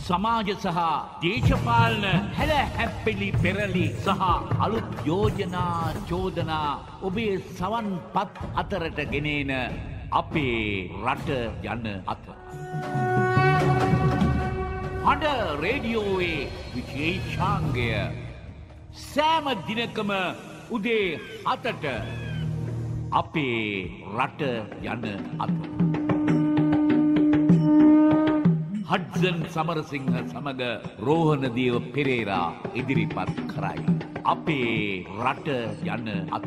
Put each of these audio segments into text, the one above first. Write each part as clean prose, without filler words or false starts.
සමාජ සහ දේශපාලන හැල හැප්පිලි පෙරලි සහ අලුත් යෝජනා චෝදනා ඔබේ සවන් පත් අතරට ගෙනෙන අපේ රට යන අත. හඬ රේඩියෝවේ විශේෂාංගය සෑම දිනකම උදේ 7ට අපේ රට යන අත. හඩ්සන් සමරසිංහ සමග රෝහණදේව පෙරේරා ඉදිරිපත් කරයි. අපේ රට යන අත.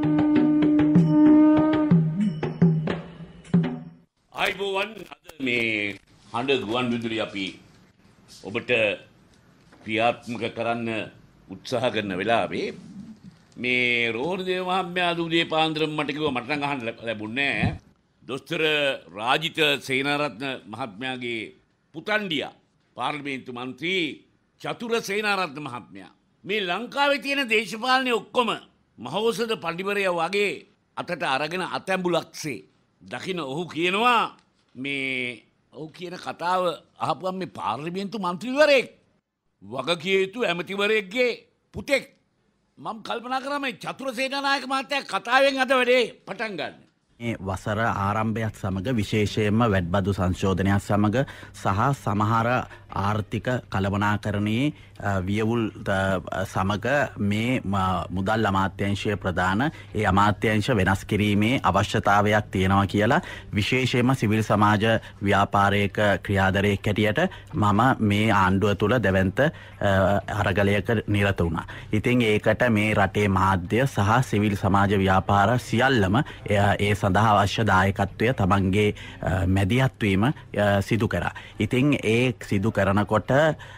අයිබෝවන් අද මේ හඬ ගුවන් විදුලි අපි ඔබට ක්‍රියාත්මක කරන්න උත්සාහ කරන වෙලාවේ මේ රෝහණදේව මහත්මයා උදේ පාන්දර මට කිව්වා මට නම් අහන්න ලැබුණේ නැහැ. දොස්තර රාජිත සේනාරත්න මහත්මයාගේ පුතණ්ඩියා පාර්ලිමේන්තු මන්ත්‍රී චතුර සේනාරත්න මහත්මයා මේ ලංකාවේ තියෙන දේශපාලනේ ඔක්කොම මහෞෂධ පඬිවරයා වගේ අතට අරගෙන අතැඹුලක්සේ දකින්න ඔහු කියනවා මේ ඔහු කියන කතාව අහපුවම මේ පාර්ලිමේන්තු මන්ත්‍රීවරයෙක් වගකිය යුතු ඇමතිවරයෙක්ගේ පුතෙක් මම කල්පනා කරා මේ චතුර සේනානායක මහත්තයා කතාවෙන් අද වැඩේ පටන් ගන්න. මේ වසර ආරම්භයත් සමග විශේෂයෙන්ම වැඩබදු සංශෝධනයත් සමග සහ සමහර ආර්ථික කළමනාකරණයේ වියවුල් සමග මේ මුදල් අමාත්‍යංශය ප්‍රධාන ඒ අමාත්‍යංශ වෙනස් කිරීමේ අවශ්‍යතාවයක් තියෙනවා කියලා විශේෂයෙන්ම සිවිල් සමාජ ව්‍යාපාරයක ක්‍රියාදරයෙක් හැටියට මම මේ ආණ්ඩුව තුළ දැවැන්ත අරගලයක නිරත වුණා. ඉතින් ඒකට මේ රටේ මාධ්‍ය සහ සිවිල් සමාජ ව්‍යාපාර සියල්ලම ඒ සඳහා අවශ්‍ය දායකත්වය තමන්ගේ මැදිහත්වීම සිදු කරා. ඉතින් ඒ සිදු කරනකොට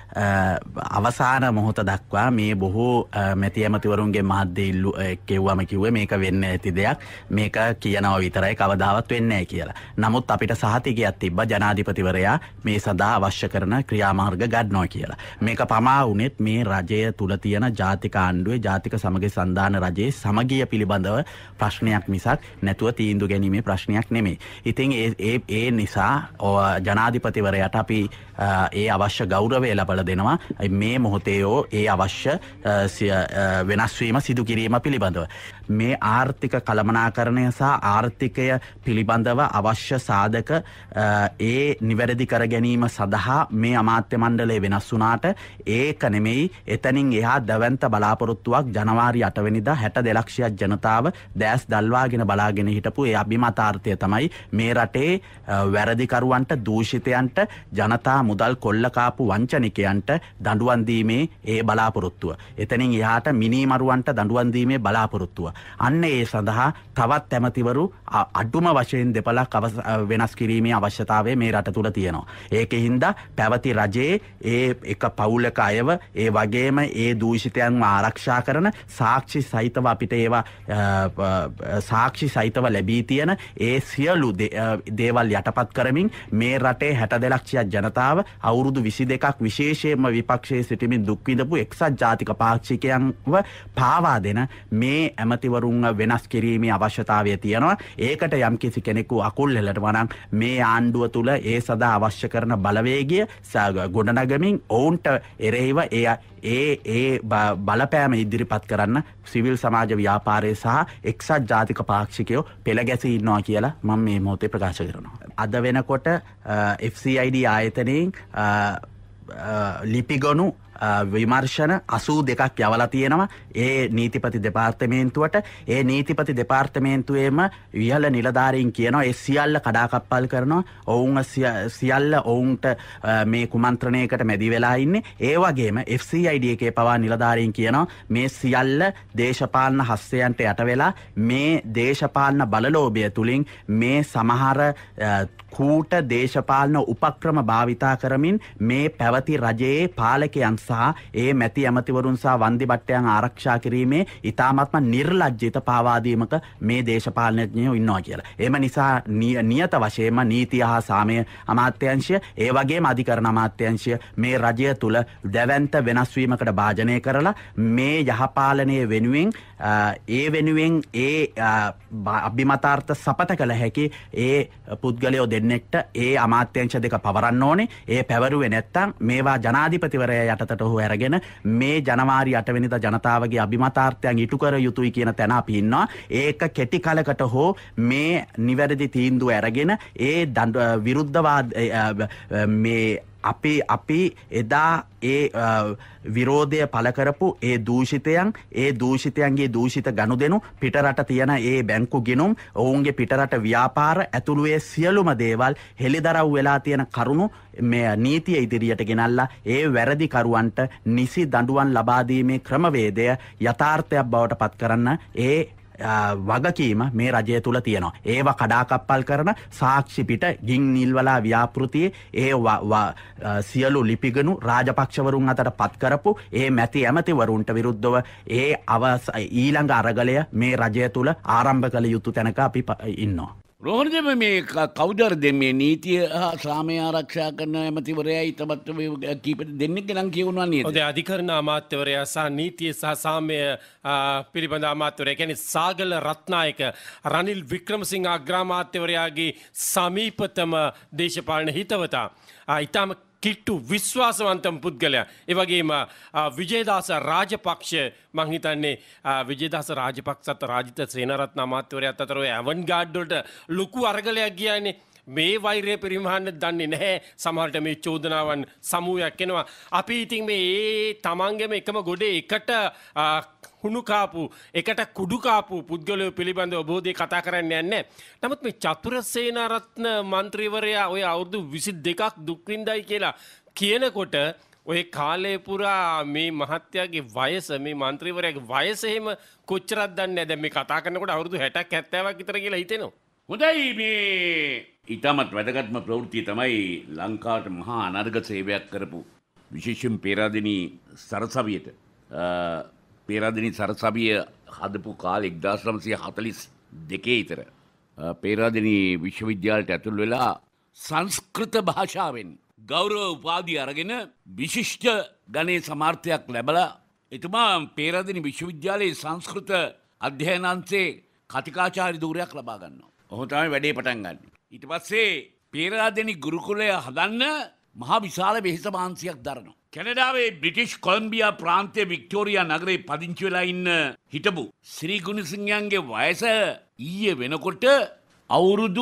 අවසාන මොහොත දක්වා මේ බොහෝ මැති ඇමතිවරුන්ගේ මාධ්‍ය ඉල්ලු කෙව්වම කිව්වේ මේක වෙන්න ඇති දෙයක් මේක කියනවා විතරයි කවදාවත් වෙන්නේ නැහැ කියලා. නමුත් අපිට සහතිකයක් තිබ්බ ජනාධිපතිවරයා මේ සඳහා අවශ්‍ය කරන ක්‍රියාමාර්ග ගන්නවා කියලා. මේක පමා වුණෙත් මේ රජය තුල තියෙන ජාතික ආණ්ඩුවේ ජාතික සමගි සන්ධාන රජයේ සමගිය පිළිබඳව ප්‍රශ්නයක් මිසක් නැතුව තීන්දුව ගැනීමේ ප්‍රශ්නයක් නෙමෙයි. ඉතින් ඒ නිසා ජනාධිපතිවරයාට අපි ඒ අවශ්‍ය ගෞරවය ලබා දෙනවා මේ මොහොතේ ඒ අවශ්‍ය වෙනස් වීම සිදු කිරීම පිළිබඳව. මේ ආර්ථික කළමනාකරණය සහ ආර්ථිකය පිළිබඳව අවශ්‍ය සාධක ඒ නිවැරදි කර ගැනීම සඳහා මේ අමාත්‍ය මණ්ඩලය වෙනස් වුණාට ඒක නෙමෙයි එතනින් එහා දැවැන්ත බලාපොරොත්තුවක් ජනවාරි 8 වෙනිදා 62 ලක්ෂයක් ජනතාව දැස් දල්වාගෙන බලාගෙන හිටපු ඒ අභිමතාර්ථය තමයි මේ රටේ වැරදිකරුවන්ට දූෂිතයන්ට ජනතා මුදල් කොල්ල කාපු වංචනිකයන්ට දඬුවම් දීමේ ඒ බලාපොරොත්තුව. එතනින් එහාට මිනිමරුවන්ට දඬුවම් දීමේ බලාපොරොත්තුව. අන්න ඒ සඳහා තවත් ඇමතිවරු අඩුම වශයෙන් දෙපළක් වෙනස් කිරීමේ අවශ්‍යතාවය මේ රට තුල තියෙනවා. ඒකෙහිඳ පැවති රජයේ ඒ එක පවුලක අයව ඒ වගේම ඒ දූෂිතයන්ව ආරක්ෂා කරන සාක්ෂි සහිතව අපිට ඒවා සාක්ෂි සහිතව ලැබී තියෙන ඒ සියලු දේවල් යටපත් කරමින් මේ රටේ 62 ලක්ෂයක් ජනතාව අවුරුදු 22ක් විශේෂයෙන්ම විපක්ෂයේ සිටමින් දුක් විඳපු එක්සත් ජාතික පාක්ෂිකයන්ව පාවා දෙන මේ ඇමතිවරුන්ව වෙනස් කිරීමේ අවශ්‍යතාවය තියෙනවා. ඒකට යම්කිසි කෙනෙකු අකුල් හෙලනවා නම් මේ ආණ්ඩුව තුල ඒ සදා අවශ්‍ය කරන බලවේගය ගොඩනගමින් ඔවුන්ට එරෙහිව ඒ බලපෑම ඉදිරිපත් කරන්න සිවිල් සමාජ ව්‍යාපාරය සහ එක්සත් ජාතික පාක්ෂිකයෝ පෙළ ගැසී ඉන්නවා කියලා මම මේ මොහොතේ ප්‍රකාශ කරනවා. අද වෙනකොට FCID ආයතනයෙන් ලිපිගොනු විමර්ශන 82ක් යවලා තියෙනවා ඒ නීතිපති දෙපාර්තමේන්තුවට. ඒ නීතිපති දෙපාර්තමේන්තුවේම ඉහළ නිලධාරීන් කියනවා ඒ සියල්ල කඩාකප්පල් කරනවා. ඔවුන් සියල්ල ඔවුන්ට මේ කුමන්ත්‍රණයකට මැදි වෙලා ඉන්නේ. ඒ වගේම FCID එකේ පවා නිලධාරීන් කියනවා මේ සියල්ල දේශපාලන හස්තයන්ට යට වෙලා මේ දේශපාලන බලලෝභය තුලින් මේ සමහර කූට දේශපාලන උපක්‍රම භාවිතා කරමින් මේ පැවති රජයේ පාලකයන් සහ ඒ මැති ඇමතිවරුන් සහ වන්දි බට්ටයන් ආරක්ෂා කිරීමේ ඉතාමත්ම නිර්ලජ්ජිත පාවාදීමක මේ දේශපාලනඥයෝ ඉන්නවා කියලා. එම නිසා නියත වශයෙන්ම නීතිය හා සාමය අමාත්‍යාංශය ඒ වගේම අධිකරණ අමාත්‍යාංශය මේ රජය තුල දැවැන්ත වෙනස් වීමකට භාජනය කරලා මේ යහපාලනයේ වෙනුවෙන් ඒ අභිමතාර්ථ සපත කළ හැකි ඒ පුද්ගලයෝ දෙන්නෙක්ට ඒ අමාත්‍යංශ දෙක පවරන්න ඕනේ. ඒ පැවරුවේ නැත්තම් මේවා ජනාධිපතිවරයා යටතට හෝ අරගෙන මේ ජනවාරි 8 වෙනිදා ජනතාවගේ අභිමතාර්ථයන් ඉටු කර යුතුයි කියන තැන අපි ඉන්නවා. ඒක කෙටි කලකට හෝ මේ නිවැරදි තීන්දුව අරගෙන ඒ විරුද්ධවාද මේ අපි එදා ඒ විරෝධය පළ කරපු ඒ දූෂිතයන්ගේ දූෂිත ගනුදෙනු පිටරට තියෙන ඒ බැංකු ගිණුම් ඔවුන්ගේ පිටරට ව්‍යාපාර ඇතුළුවේ සියලුම දේවල් හෙළිදරව් වෙලා තියෙන කරුණු මේ නීතිය ඉදිරියට ගෙනල්ලා ඒ වැරදි කරුවන්ට නිසි දඬුවම් ලබා දීමේ ක්‍රමවේදය යථාර්ථයක් බවට පත් කරන්න ඒ වගකීම මේ රජය තුල තියෙනවා. ඒව කඩාකප්පල් කරන සාක්ෂි පිට ගින් නිල්වලා ව්‍යාපෘතියේ ඒ සියලු ලිපිගනු රාජපක්ෂවරුන් අතට පත් කරපු ඒ මැති ඇමතිවරුන්ට විරුද්ධව ඒ ඊළඟ අරගලය මේ රජය තුල ආරම්භ කළ යුතු තැනක අපි ඉන්නවා. රෝහණදේව මේ කවුදර්ද මේ නීතිය හා සාමය ආරක්ෂා කරන ඇමතිවරයා ඊටමත් කීප දෙනෙක් නම් කියවනවා නේද? ඔතේ අධිකරණ අමාත්‍යවරයා සහ නීතිය සහ සාමය පිළිබඳ අමාත්‍යවරයා කියන්නේ සාගල රත්නායක රනිල් වික්‍රමසිංහ අග්‍රාමාත්‍යවරයාගේ සමීපතම දේශපාලන හිතවතා ඊටම කිට්ටු විශ්වාසවන්තම පුද්ගලයා. ඒ වගේම විජේදාස රාජපක්ෂ මං හිතන්නේ විජේදාස රාජපක්ෂත් රාජිත සේනාරත්න අමාත්‍යවරයාත් අතර ඔය ඇවන්ගාඩ් වලට ලොකු අරගලයක් ගියානේ. මේ වෛරය පරිමහන්න දන්නේ නැහැ. සමහරට මේ චෝදනාවන් සමූහයක් එනවා. අපි ඉතින් මේ තමන්ගේම එකම ගොඩේ එකට හුණු කාපු එකට කුඩු කාපු පුද්ගලයෝ පිළිබඳව බොහෝදේ කතා කරන්න යන්නේ. නමුත් මේ චතුර සේනාරත්න මන්ත්‍රීවරයා ඔය අවුරුදු 22ක් දුක් විඳයි කියලා කියනකොට ඔය කාලේ පුරා මේ මහත්තයාගේ වයස මේ මන්ත්‍රීවරයාගේ වයස එහෙම කොච්චරක් දන්නේ නැහැ. දැන් මේ කතා කරනකොට අවුරුදු 60ක් 70ක් විතර කියලා හිතෙනවා. හොඳයි මේ ඊටමත් වැදගත්ම ප්‍රවෘත්තිය තමයි ලංකාවට මහා අනර්ග සේවයක් කරපු විශේෂයෙන් පේරාදෙණි සරසවියට පේරාදෙණි සරසවිය හදපු කාලේ 1942 විතර පේරාදෙණි විශ්වවිද්‍යාලයට ඇතුල් වෙලා සංස්කෘත භාෂාවෙන් ගෞරව උපාධිය අරගෙන විශිෂ්ට ගණේ සමාර්ථයක් ලැබලා එතුමා පේරාදෙණි විශ්වවිද්‍යාලයේ සංස්කෘත අධ්‍යයනාංශයේ කතිකාචාර්ය ධූරයක් ලබා ගන්නවා. ඔහොම තමයි වැඩේ පටන් ගන්න. ඊට පස්සේ පේරාදෙණි ගුරුකුලය හදන්න මහා විශාල වෙහෙස මහන්සියක් දරනවා. කැනඩාවේ බ්‍රිටිෂ් කොලම්බියා ප්‍රාන්තයේ වික්ටෝරියා නගරේ පදිංචි වෙලා ඉන්න හිටපු ශ්‍රී ගුණසිංහයන්ගේ වයස ඊයේ වෙනකොට අවුරුදු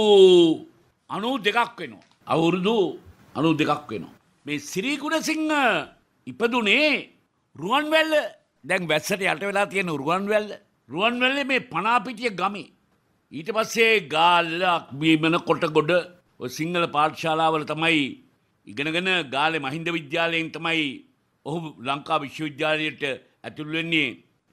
92ක් වෙනවා. අවුරුදු 92ක් වෙනවා. මේ ශ්‍රී ගුණසිංහ ඉපදුනේ රුවන්වැල්ල දැන් වැස්සට යට වෙලා තියෙන රුවන්වැල්ලේ මේ පනාපිටිය ගමේ. ඊට පස්සේ ගාල්ලක් බීමන කොටගොඩ ඔය සිංහල පාඨශාලාවල තමයි ඉගෙනගෙන ගාලේ මහින්ද විද්‍යාලයෙන් තමයි ඔහු ලංකා විශ්වවිද්‍යාලයට ඇතුල් වෙන්නේ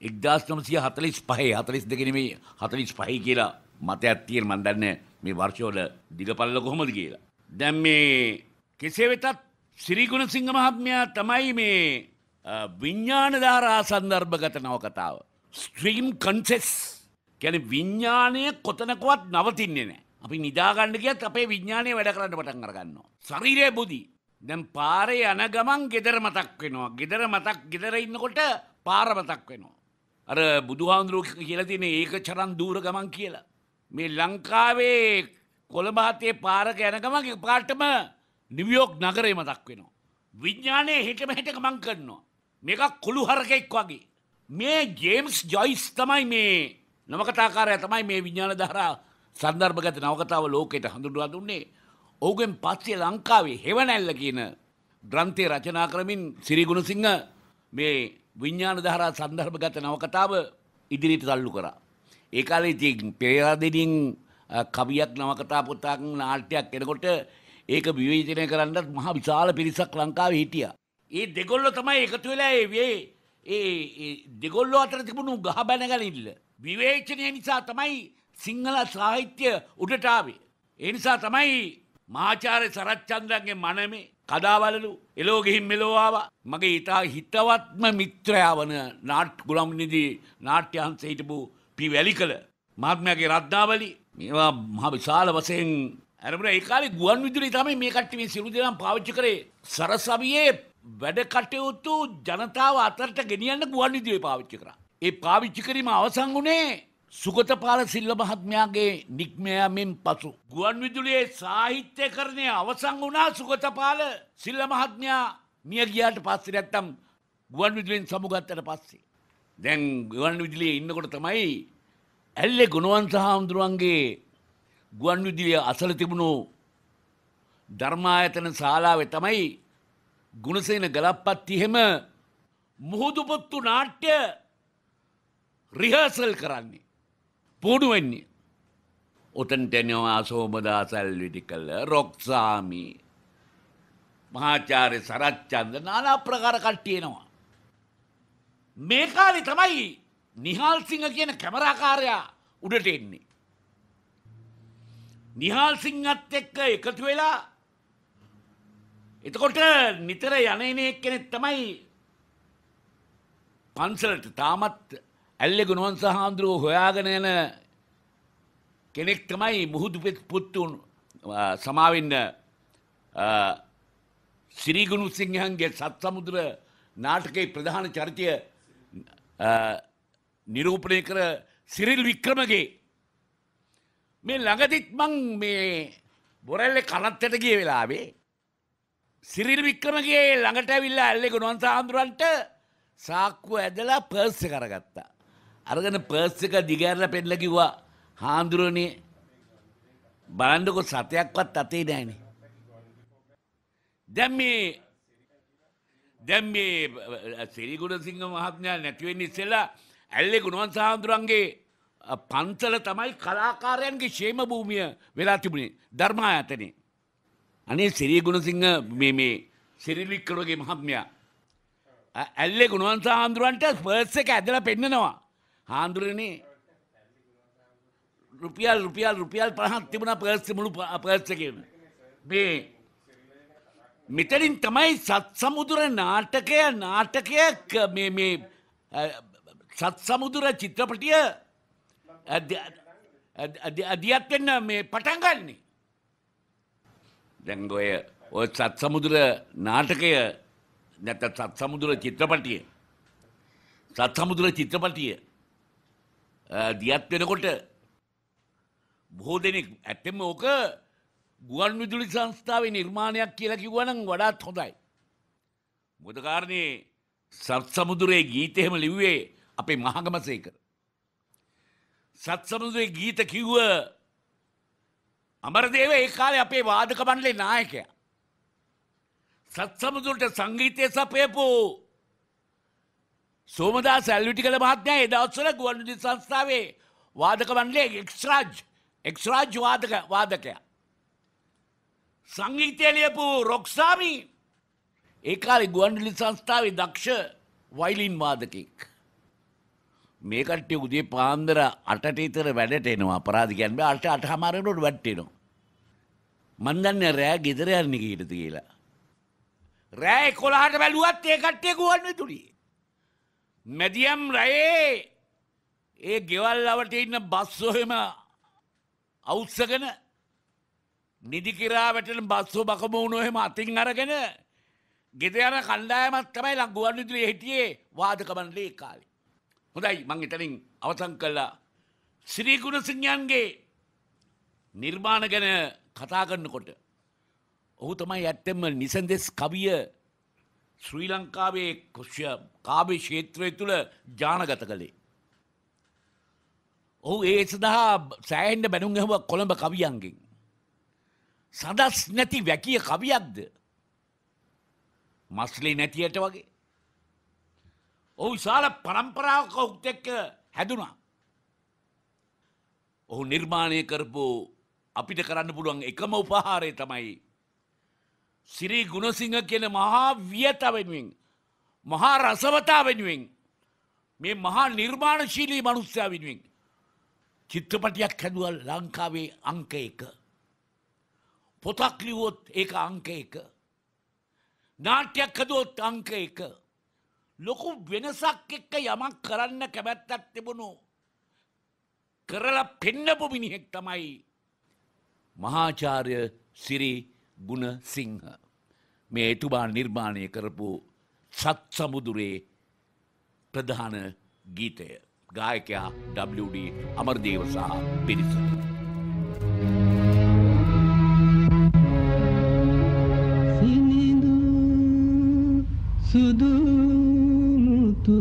1945 42 නෙමෙයි 45 කියලා මතයක් තියෙන මන් දන්නේ මේ වර්ෂවල දිගපල්ල කොහොමද කියලා. දැන් මේ කෙසේ වෙතත් ශ්‍රී ගුණසිංහ මහත්මයා තමයි මේ විඥාන ධාරා සන්දර්භගත නවකතාව ස්ට්‍රීම් කන්සෙස් කියන්නේ විඥානය කොතනකවත් නවතින්නේ නැහැ. අපි නිදාගන්න ගියත් අපේ විඥානය වැඩ කරන්න පටන් අර ගන්නවා. ශරීරය බුදි. දැන් පාරේ යන ගමන් ගෙදර මතක් වෙනවා. ගෙදර ඉන්නකොට පාර මතක් වෙනවා. අර බුදුහාමුදුරුවෝ කියලා තියෙන ඒක චරන් දූර ගමන් කියලා. මේ ලංකාවේ කොළඹ හතේ පාරක යන ගමන් පාටම නිව්යෝක් නගරේ මතක් වෙනවා. විඥානය හිටම හිට ගමන් කරනවා. මේක කුළු හරකෙක් වගේ. මේ ජේම්ස් ජොයිස් තමයි මේ නවකතාකාරයා තමයි මේ විඥාන ධාරා සන්දර්භගත නවකතාව ලෝකයට හඳුන්වා දුන්නේ. ඔහුගෙන් පස්සේ ලංකාවේ හෙවණැල්ල කියන ග්‍රන්ථය රචනා කරමින් ශ්‍රී ගුණසිංහ මේ විඥාන ධාරා සන්දර්භගත නවකතාව ඉදිරියට තල්ලු කරා. ඒ කාලේ ඉතින් පේරාදෙණියෙන් කවියක් නවකතා පොතක් නාට්‍යයක් එනකොට ඒක විවේචනය කරන්නත් මහ විශාල පිරිසක් ලංකාවේ හිටියා. ඒ දෙගොල්ලෝ තමයි එකතු වෙලා ඒ දෙගොල්ලෝ අතර තිබුණු ගහ බැන ගනිල්ල විවේචනය නිසා තමයි සිංහල සාහිත්‍ය උඩට ආවේ. ඒ නිසා තමයි මහාචාර්ය සරච්චන්ද්‍රන්ගේ මනමේ කදාවලලු එලෝ ගිහින් මෙලෝ ආවා. මගේ ඊටා හිතවත්ම මිත්‍රයා වන ගුණම්නිදී නාට්‍යංශ හිටපු පී වැලිකල මහත්මයාගේ රත්නාවලි මේවා මහ විශාල වශයෙන් අරමුණ ඒ කාලේ ගුවන් විදුලි තමයි මේ කට්ටිය මේ සිළු දෙනා පාවිච්චි කරේ. සරසවියේ වැඩ කටයුතු ජනතාව අතරට ගෙනියන්න ගුවන් විදුලිය පාවිච්චි කරා. ඒ පාවිච්චි කිරීම අවසන් වුණේ සුගතපාල සිල්ව මහත්මයාගේ නික්මයාමෙන් පසු. ගුවන් විදුලියේ සාහිත්‍යකරණය අවසන් වුණා සුගතපාල සිල්ව මහත්මයා මිය ගියාට පස්සේ නැත්තම් ගුවන් විදුලියෙන් සමුගත්තට පස්සේ. දැන් ගුවන් විදුලියේ ඉන්නකොට තමයි ඇල්ලේ ගුණවන්ත හාමුදුරුවන්ගේ ගුවන් විදුලිය අසල තිබුණු ධර්මායතන ශාලාවේ තමයි ගුණසේන ගලප්පත් එහෙම මුහුදුපුත්තු නාට්‍ය රිහර්සල් කරන්නේ. පුහුණු වෙන්නේ. ඔතනට එනවා සෝමදාස ඇල්විටිකල, රොක්සාමි, මහාචාර්ය සරච්චන්ද්‍ර নানা ප්‍රකාර කට්ටිය එනවා. මේ කාලේ තමයි නිහාල් සිංහ කියන කැමරාකාරයා උඩට එන්නේ. නිහාල් සිංහත් එක්ක එකතු වෙලා එතකොට නිතර යන්නේ කෙනෙක් තමයි පන්සලට තාමත් ඇල්ලේ ගුණවංශ හාමුදුරුවෝ හොයාගෙන යන කෙනෙක් තමයි මුහුදු පුත්තුන් සමාවෙන්න ශ්‍රී ගුණසිංහන්ගේ සත්සමුද්‍ර නාටකයේ ප්‍රධාන චරිතය නිරූපණය කර සිරිල් වික්‍රමගේ මේ ළඟදිත් මං මේ බොරැල්ලේ කනත්තට ගිය වෙලාවේ සිරිල් වික්‍රමගේ ළඟට ඇවිල්ලා ඇල්ලේ ගුණවංශ හාමුදුරන්ට සාක්කුව ඇදලා පර්ස් එක අරගත්තා. අරගෙන පර්ස් එක දිගහැරලා පෙන්නලා කිව්වා හාමුදුරනේ බලන්නකො සතයක්වත් අතේ නැහැනේ. දැන් මේ සිරි ගුණසිංහ මහත්මයා නැති වෙන්න ඉස්සෙල්ලා ඇල්ලේ ගුණවංශ හාමුදුරන්ගේ පන්සල තමයි කලාකාරයන්ගේ ക്ഷേම භූමිය වෙලා තිබුණේ ධර්මායතනේ. අනේ සිරි ගුණසිංහ මේ සිරිල් වික්‍රමගේ මහත්මයා ඇල්ලේ ගුණවංශ හාමුදුරන්ට පර්ස් එක ඇදලා පෙන්නනවා. හාමුදුරනේ රුපියල් 50ක් තිබුණා පර්ස් මුළු පර්ස් එකේම. මෙතනින් තමයි සත්සමුදුර නාටකය මේ සත්සමුදුර චිත්‍රපටිය අධ්‍යයත් වෙන්න මේ පටන් ගන්නෙ. දැන් ඔය සත්සමුදුර නාටකය නැත්නම් සත්සමුදුර චිත්‍රපටිය දියත් වෙනකොට බොහෝ දෙනෙක් ඇත්තෙම ඕක ගුවන් විදුලි සංස්ථාවේ නිර්මාණයක් කියලා කිව්වනම් වඩාත් හොඳයි. මොකද කාරණේ සත්සමුදුරේ ගීත එහෙම ලිව්වේ අපේ මහගමසේකර. සත්සමුදුරේ ගීත කිව්ව අමරදේව ඒ කාලේ අපේ වාදක මණ්ඩලේ නායකයා. සත්සමුදුරට සංගීතය සපයපු සෝමදාස ඇල්විටිකල මහත්මයා ඒ දවස්වල ගුවන් විදුලි සංස්ථාවේ වාදක මණ්ඩලයේ එක්ස්රාජ් වාදකයා. සංගීතය ලියපු රොක්සාමි ඒ කාලේ ගුවන් විදුලි සංස්ථාවේ දක්ෂ වයලින් වාදකෙක්. මේ කට්ටිය උදේ පාන්දර 8ට විතර වැඩට එනවා. අපරාධ කියන්නේ 8:00 වෙනකොට වැඩට එනවා. මන් දන්නේ රෑ ගෙදර යන්නේ කීයටද කියලා. රෑ 11ට බැලුවත් ඒ කට්ටිය ගුවන් විදුලියේ. මැදියම් රැයේ ඒ ගෙවල් අවට ඉන්න බස්සෝ එහෙම අවුස්සගෙන නිදි කිරා වැටෙන බස්සෝ බකමූණෝ එහෙම අතින් අරගෙන ගෙදර යන කණ්ඩායමක් තමයි ගුවන් විදුලියේ හිටියේ වාදක මණ්ඩලයේ ඒ කාලේ. හොඳයි මං එතනින් අවසන් කළා. ශ්‍රී ගුණසිංහයන්ගේ නිර්මාණ ගැන කතා කරනකොට ඔහු තමයි ඇත්තෙම නිසන්දෙස් කවිය ශ්‍රී ලංකාවේ කාව්‍ය ක්ෂේත්‍රය තුළ ජානගත කළේ. ඔහු ඒ සඳහා සෑහෙන්න බැනුම් ඇහුවා කොළඹ කවියන්ගෙන්. සදස් නැති වැකිය කවියක්ද? මස්ලේ නැතියට වගේ. ඔහු විශාල පරම්පරාවක ඔහුත් එක්ක හැදුනා. ඔහු නිර්මාණය කරපු අපිට කරන්න පුළුවන් එකම උපහාරය තමයි ශ්‍රී ගුණසිංහ කියන මහා වියත වෙනුවෙන් මහා රසවතා වෙනුවෙන් මේ මහා නිර්මාණශීලී මනුස්සයා වෙනුවෙන් චිත්‍රපටයක් හැදුවා ලංකාවේ අංක 1. පොතක් ලිව්වොත් ඒක අංක 1. නාට්‍යයක් හදුවොත් අංක 1. ලොකු වෙනසක් එක්ක යමක් කරන්න කැමැත්තක් තිබුණු කරලා පෙන්නපු මිනිහෙක් තමයි මහාචාර්ය සිරි ගුණසිංහ. මේ එතුමා නිර්මාණය කරපු සත් සමුදුරේ ප්‍රධාන ගීතය. ගායකයා WD අමරදේව සහ පිරිස. සිනිඳු සුදු මුතු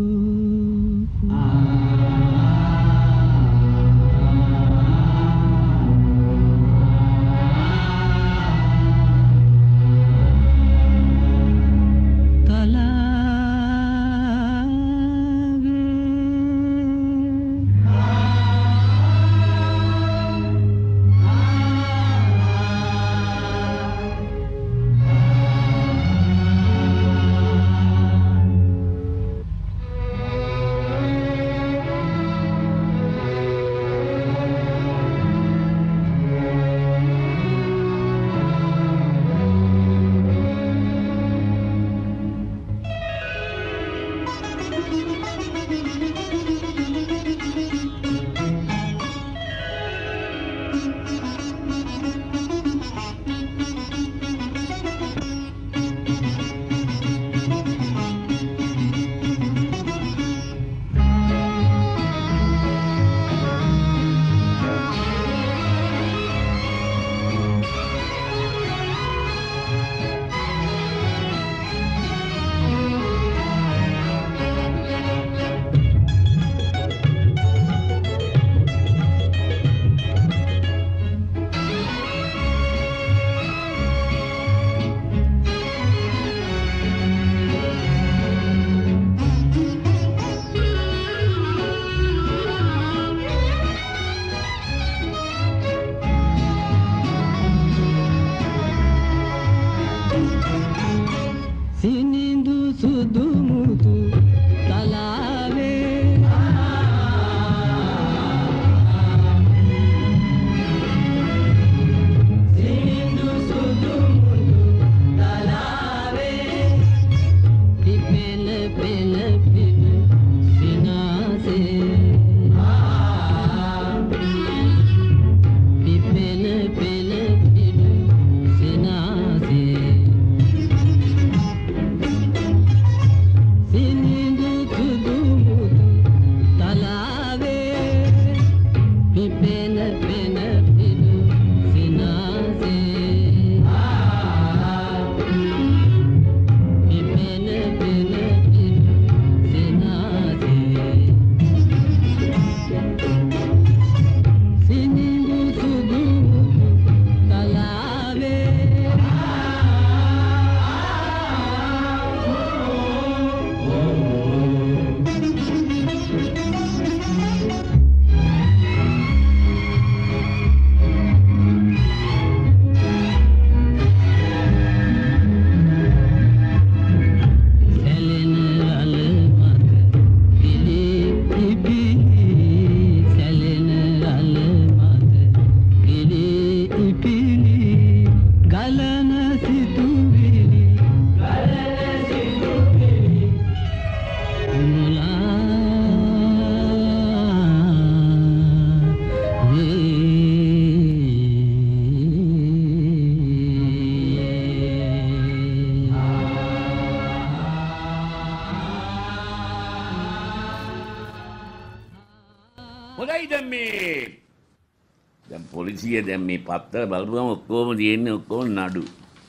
දැන් පොලිසිය දැන් මේ පත්තර බලපුවම ඔක්කොම තියෙන්නේ ඔක්කොම නඩු.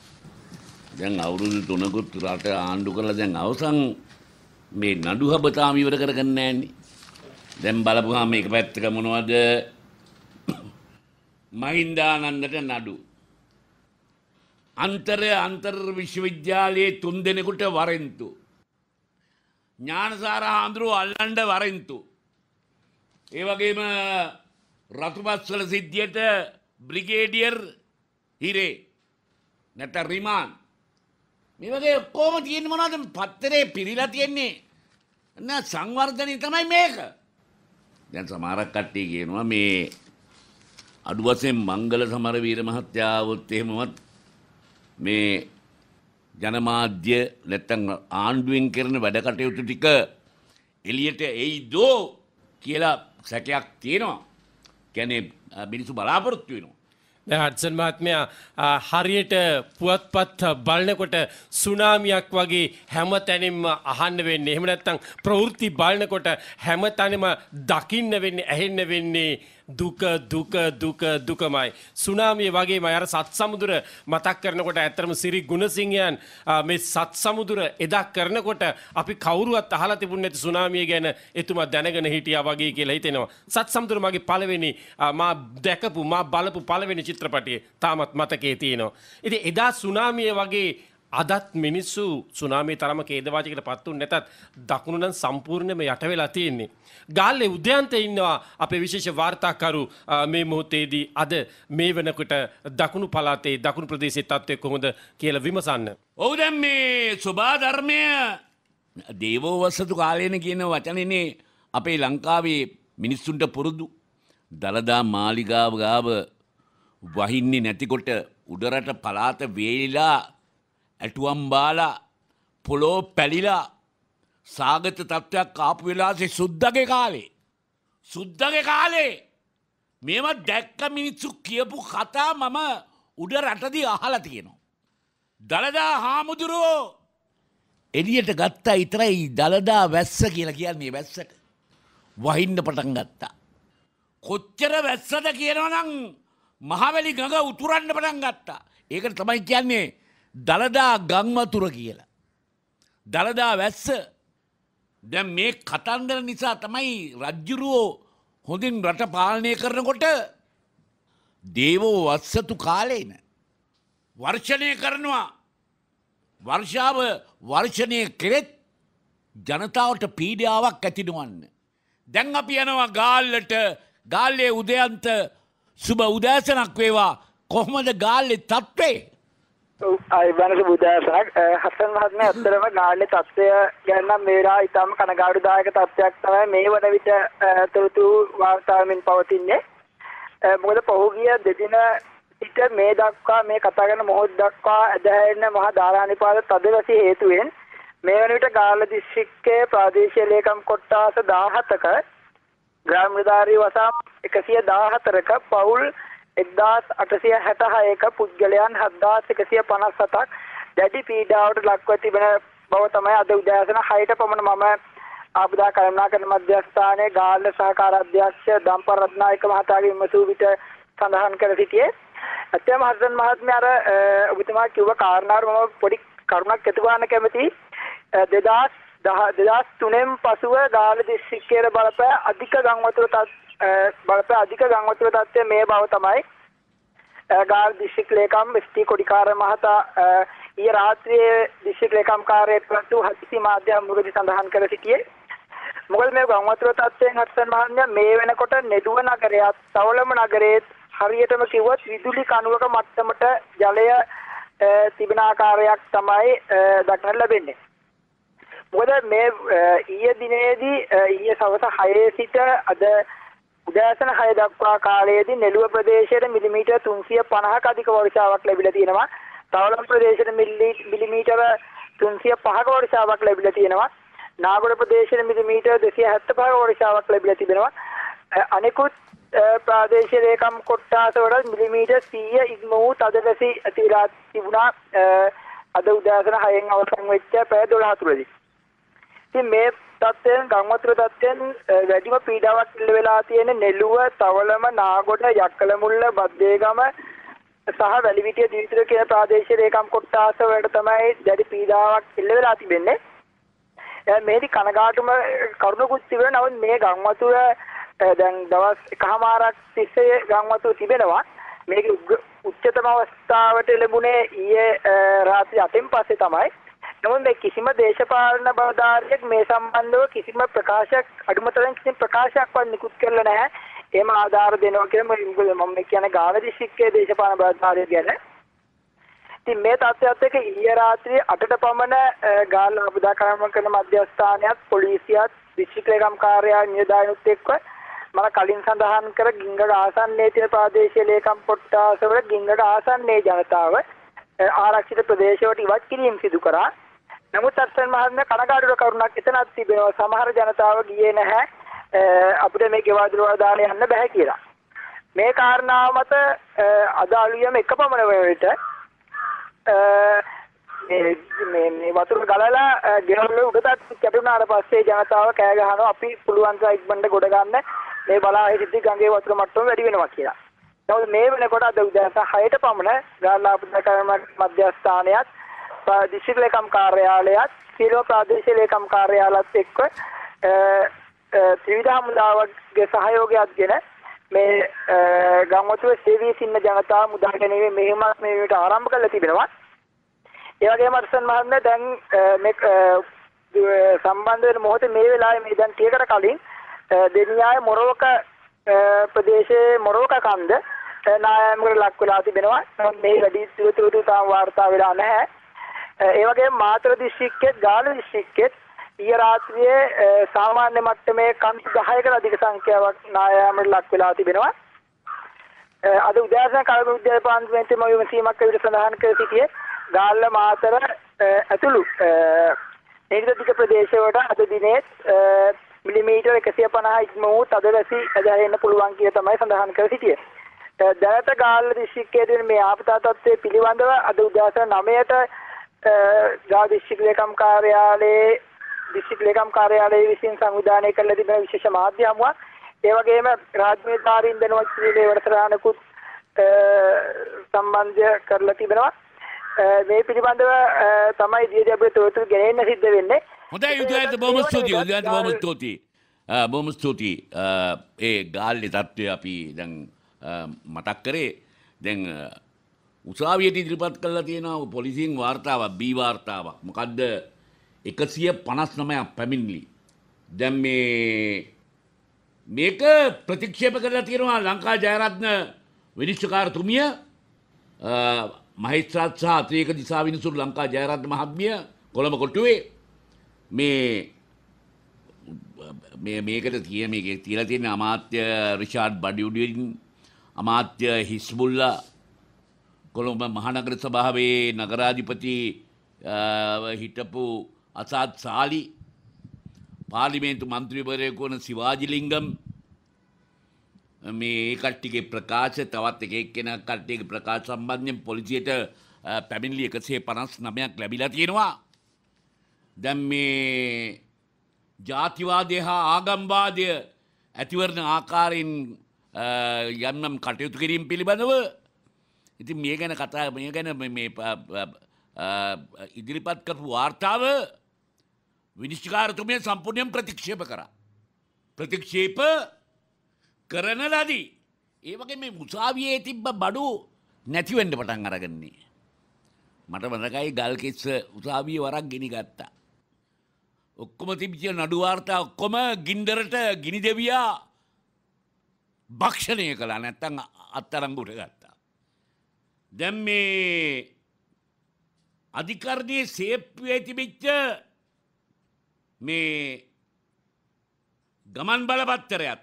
දැන් අවුරුදු 3කුත් රට ආණ්ඩු කරලා දැන් අවසන් මේ නඩු හබ තාම ඉවර කරගන්න නැන්නේ. දැන් බලපුවාම මේක පැත්තක මොනවද? මහින්දානන්දට නඩු. අන්තර් විශ්වවිද්‍යාලයේ 3 දෙනෙකුට වරෙන්තු. ඥානසාර හාමුදුරුවෝ අල්ලන්න වරෙන්තු. ඒ වගේම රතුපස්වල සිද්ධියට බ්‍රිගේඩියර් හිරේ නැත්නම් රිමාන් මේ වගේ ඔක්කොම තියෙන්නේ මොනවද පත්තරේ පිරීලා තියෙන්නේ නැ සංවර්ධනය තමයි මේක. දැන් සමහරක් කට්ටිය කියනවා මේ අඩු වශයෙන් මංගල සමරවීර මහත්තයා આવොත් එහෙමවත් මේ ජනමාධ්‍ය නැත්තම් ආණ්ඩුවෙන් කරන වැඩ කටයුතු ටික එළියට එයිදෝ කියලා සැකයක් තියෙනවා. කියන්නේ මිනිස්සු බලාපොරොත්තු වෙනවා. හඩ්සන් මහත්මයා හරියට පුවත්පත් බලනකොට සුනාමියක් වගේ හැම තැනින්ම අහන්න වෙන්නේ. එහෙම නැත්නම් ප්‍රවෘත්ති බලනකොට හැම තැනම දකින්න වෙන්නේ, ඇහෙන්න වෙන්නේ දුක දුක දුක දුකමයි. සුනාමිය වගේම අර සත් සමුදුර මතක් කරනකොට ඇත්තටම සිරි ගුණසිංහයන් මේ සත් සමුදුර එදා කරනකොට අපි කවුරුවත් අහලා තිබුණ නැති සුනාමිය ගැන එතුමා දැනගෙන හිටියා වගේ කියලා හිතෙනවා. සත් සමුදුර මගේ පළවෙනි මා දැකපු මා බලපු පළවෙනි චිත්‍රපටියේ තාමත් මතකයේ තියෙනවා. ඉතින් එදා සුනාමිය වගේ අදත් මිනිස්සු සුනාමිය තරම ඛේදවාචකයට පත් වුනේ නැතත් දකුණු නම් සම්පූර්ණයෙන්ම යට වෙලා තියෙන්නේ. ගාල්ලේ උද්‍යාන්තයේ ඉන්නවා අපේ විශේෂ වාර්තාකරු මේ මොහොතේදී අද මේ වෙනකොට දකුණු පළාතේ දකුණු ප්‍රදේශයේ තත්ත්වය කොහොමද කියලා විමසන්න. ඔව් දැන් මේ සෝබා ධර්මය දේවෝවසතු කාලේන කියන වචනේනේ අපේ ලංකාවේ මිනිස්සුන්ට පුරුදු. දලදා මාලිගාව ගාව වහින්නේ නැතිකොට උඩරට පළාත වේලිලා ඇටුවම් බාලා පොළොව පැලිලා සාගත තත්ත්වයක් ආපු වෙලාවේ සුද්දගේ කාලේ මේවා දැක්ක මිනිස්සු කියපු කතා මම උඩ රටදී අහලා තියෙනවා. දලදා හාමුදුරුවෝ එළියට ගත්තා විතරයි දලදා වැස්ස කියලා කියන්නේ වැස්සට වහින්න පටන් ගත්තා. කොච්චර වැස්සද කියනවනම් මහවැලි ගඟ උතුරන්න පටන් ගත්තා. ඒකට තමයි කියන්නේ දලදා ගංවතුර කියලා. දලදා වැස්ස දැන් මේ කතන්දර නිසා තමයි රජ්ජුරුවෝ හොඳින් රට පාලනය කරනකොට දේවෝ වස්සතු කාලේන වර්ෂණය කරනවා. වර්ෂාව වර්ෂණය කෙරෙත් ජනතාවට පීඩාවක් ඇතිනවන්න. දැන් අපි යනවා ගාල්ලට. ගාල්ලේ උදයන්ත සුබ උදෑසනක් වේවා. කොහොමද ගාල්ලේ තත්ත්වේ? අයිබනස බුදාසනක් හසන් මහත්මයා ඇත්තටම ගාල්ලේ තත්ත්වය ගැන නම් මේවා ඉතාම කනගාටුදායක තත්ත්වයක් තමයි මේ වන විට තොරතුරු වාර්තා වෙමින් පවතින්නේ. මොකද පහුගිය දෙදින සිට මේ දක්වා මේ කතා කරන මොහොත දක්වා ඇදහැරෙන මහා ධාරානිපාත තදවැසි හේතුවෙන් මේ වන විට ගාල්ල දිස්ත්‍රික්කයේ ප්‍රාදේශීය ලේකම් කොට්ටාස 17ක ග්‍රාම නිලධාරී වසම් 114ක පවුල් 1866ක පුද්ගලයන් 7157ක් දැඩි පීඩාවට ලක්ව තිබෙන බව තමයි අද උදෑසන 6ට පමණ මම ආපදා කළමනාකරණ මධ්‍යස්ථානයේ ගාල්ල සහකාර අධ්‍යක්ෂ දම්පර රත්නායක මහතාගේ විමසූ විට සඳහන් කර සිටියේ. ඇත්තම හර්ෂන් මහත්මයා අර ඔබතුමා කිව්ව කාරණාව මම පොඩි කරුණක් එකතු කරන්න කැමතියි. 2003න් පසුව ගාල්ල දිස්ත්‍රික්කයේ බලපෑ අධික ගංවතුර තත්ත්වය මේ බව තමයි ගාල්ල දිස්ත්‍රික් ලේකම් එස්.ටී. කොඩිකාර මහතා ඊයේ රාත්‍රියේ දිස්ත්‍රික් ලේකම් කාර්යාලයට හදිසි මාධ්‍ය හමුවකදී සඳහන් කර සිටියේ. මොකද මේ ගංවතුර තත්ත්වයෙන් හර්ෂන් මහත්මයා මේ වෙනකොට නෙදුව නගරයත් සවලම නගරයේත් හරියටම කිව්වොත් විදුලි කණුවක මට්ටමට ජලය තිබෙන ආකාරයක් තමයි දක්නට ලැබෙන්නේ. මොකද මේ ඊයේ දිනේදී ඊයේ සවස 6 සිට අද උදෑසන 6 දක්වා කාලයේදී නෙළුව ප්‍රදේශයේ මිලිමීටර් 350ක අධික වර්ෂාවක් ලැබිලා තියෙනවා. තවලම් ප්‍රදේශයේ මිලිමීටර් 305ක වර්ෂාවක් ලැබිලා තියෙනවා. නාගොඩ ප්‍රදේශයේ මිලිමීටර් 275ක වර්ෂාවක් ලැබිලා තිබෙනවා. අනෙකුත් ප්‍රාදේශීය ලේකම් කොට්ටාස වල මිලිමීටර් 100 ඉක්ම වූ තදවැසි ඇතිලා තිබුණා අද උදෑසන 6න් අවසන් වෙච්ච පැය 12 තුරදී. ඉතින් මේ තත්ත්වයෙන් ගංවතුර තත්ත්වයෙන් වැඩිම පීඩාවක් ඉල්ල වෙලා තියෙන නෙළුව, තවලම, නාගොඩ, යක්කලමුල්ල, බද්දේගම සහ වැලිවිටිය දිවිතුර කියන ප්‍රාදේශීය ලේකම් කොට්ටාස වලට තමයි දැඩි පීඩාවක් ඉල්ල වෙලා තිබෙන්නේ. මේදි කනගාටුම කරුණකුත් තිබෙනවා. නමුත් මේ ගංවතුර දැන් දවස් එකමාරක් තිස්සේ ගංවතුර තිබෙනවා. මේකේ උච්චතම අවස්ථාවට ලැබුණේ ඊයේ රාත්‍රී 8න් පස්සේ තමයි. නමුත් මේ කිසිම දේශපාලන බලධාරියෙක් මේ සම්බන්ධව කිසිම ප්‍රකාශයක් අඩුමතරෙන් කිසිම ප්‍රකාශයක්වත් නිකුත් කරලා නැහැ. එහෙම ආධාර දෙනවා කියලා මම කියන්නේ ගාල්ල දිස්ත්‍රික්කයේ දේශපාලන බලධාරියෙක් ගැන. ඉතින් මේ තත්ත්වයත් එක්ක ඊයේ රාත්‍රියේ 8ට පමණ ගාල්ල ආපදා කළමනාකරණ මධ්‍යස්ථානයත් පොලිසියත් දිස්ත්‍රික් ලේකම් කාර්යාලය නිලධාරීනුත් එක්ක මම කලින් සඳහන් කර ගිංගඩ ආසන්නයේ තියෙන ප්‍රාදේශීය ලේකම් කොට්ටාස වල ගිංගඩ ආසන්නයේ ජනතාව ආරක්ෂිත ප්‍රදේශවලට ඉවත් කිරීම සිදු කරා. නමුත් අත්සන් මහත්මයා කනගාටුව කරුණක් එතනක් තිබෙනවා. සමහර ජනතාව ගියේ නැහැ අපිට මේ ගෙවල් වල දාලා යන්න බෑ කියලා. මේ කාරණාව මත අද අලුයම එක පමණ වෙන විට මේ වතුර ගලලා ගෙවල් වල උඩට කැපුණාට පස්සේ ජනතාව කෑ ගහනවා අපි පුළුවන් තරම් ඉක්මනට ගොඩ ගන්න මේ බලාහි සිද්ධි ගඟේ වතුර මට්ටම වැඩි වෙනවා කියලා. නමුත් මේ වෙනකොට අද උදෑසන 6ට පමණ ගාල්ලා අපුදකරම මධ්‍යස්ථානයත් දිස්ත්‍රික් ලේකම් කාර්යාලයත් සියලුම ප්‍රාදේශීය ලේකම් කාර්යාලත් එක්ක ත්‍රිවිධ හමුදාවගේ සහයෝගයත්ගෙන මේ ගම්වතුර සේවී සින්න ජනතාව මුදා ගැනීමේ මෙහෙමත් මේකට ආරම්භ කරලා තිබෙනවා. ඒ වගේම අර්සන් මහත්මයා දැන් මේ සම්බන්ධ වෙන මොහොතේ මේ වෙලාවේ මේ දැන් ටිකකට කලින් දෙනියාය මොරවක ප්‍රදේශයේ මොරවක කන්ද නායම්කට ලක් වෙලා තිබෙනවා. මේ වැඩි දුරතුරු තාම වාර්තා වෙලා නැහැ. ඒ වගේම මාතර දිස්ත්‍රික්කයේ ගාල්ල දිස්ත්‍රික්කයේ ඊය රාත්‍රියේ සාමාන්‍ය මට්ටමේ කන්ද 10කට අධික සංඛ්‍යාවක් නායම්කට ලක් වෙලා තිබෙනවා. අද උදෑසන කලබ විද්‍යාපාන්තිමේදී මම විමසීමක් විදිහට සඳහන් කර සිටියේ ගාල්ල මාතර ඇතුළු නීතිගත ප්‍රදේශවලට අද දිනේ මිලිමීටර 150 ඉක්ම වූ තදවැසි ඇදහෙන්න පුළුවන් කියලා තමයි සඳහන් කර සිටියේ. දැනට ගාල්ල දිස්ත්‍රික්කයේ තියෙන මේ ආපදා තත්ත්වයේ පිළිබඳව අද උදෑසන 9ට ගාල්ල දිස්ත්‍රික් ලේකම් කාර්යාලයේ විසින් සංවිධානය කළ තිබෙන විශේෂ මාධ්‍ය හමුවක්. ඒ වගේම රාජ්‍යමේධාරීන් දැනුවත් කිරීමේ වැඩසටහනකුත් සම්බන්ධ කරලා තිබෙනවා. මේ පිළිබඳව තමයි දියදී අපිට තොරතුරු ගෙනෙන්න සිද්ධ වෙන්නේ. හොඳයි උදෑට බොහොම ස්තුතියි. උදෑට බොහොම ස්තුතියි. බොහොම ස්තුතියි. ඒ ගාල්ලේ තත්ත්වය අපි දැන් මතක් කරේ. දැන් උසාවියට ඉදිරිපත් කරලා තියෙනවා පොලිසියෙන් වාර්තාවක් බී වාර්තාවක්. මොකද්ද 159ක් පැමිණිලි. දැන් මේක ප්‍රතික්ෂේප කරලා තියෙනවා ලංකා ජයරත්න විනිශ්චයකාරතුමිය මහේස්ත්‍රාත් සහ අතිරේක දිසා විනිසුරු ලංකා ජයරත්න මහත්මිය කොළඹ කොටුවේ මේකට තියලා තියෙන අමාත්‍ය රිෂාඩ් බඩියුඩින් අමාත්‍ය හිස්බුල්ලා කොළඹ මහනගර සභාවේ නගරාධිපති හිටපු අසාත් සාලි පාර්ලිමේන්තු මන්ත්‍රීවරයෙකු වන සිවාජිලිංගම් මේ කට්ටියගේ ප්‍රකාශ තවත් එක්කෙනා කට්ටියගේ ප්‍රකාශ සම්බන්ධයෙන් පොලිසියට පැමිණිලි 159ක් ලැබිලා තියෙනවා. දැන් මේ ජාතිවාදය හා ආගම්වාදය ඇතිවරණ ආකාරයෙන් යම්නම් කටයුතු කිරීම පිළිබඳව ඉතින් මේ ගැන මේ ඉදිරිපත් කරපු වාර්තාව විනිශ්චයකාරතුමිය සම්පූර්ණයෙන් ප්‍රතික්ෂේප කරා. ප්‍රතික්ෂේප කරන ලදී. ඒ වගේ මේ මුසාවියේ තිබ්බ බඩු නැති වෙන්න පටන් අරගන්නේ. මට මතකයි ගල්කිස්ස උසාවිය වරක් ගෙනි ගත්තා. ඔක්කොම තිබිච්ච නඩු වාර්තා ඔක්කොම ගින්දරට ගිනි දෙවියා භක්ෂණය කළා නැත්තම් අත්අඩංගුවට ගත්තා. දැන් මේ අධිකරණයේ සේප්පුවේ තිබිච්ච මේ ගමන් බලපත්තරයත්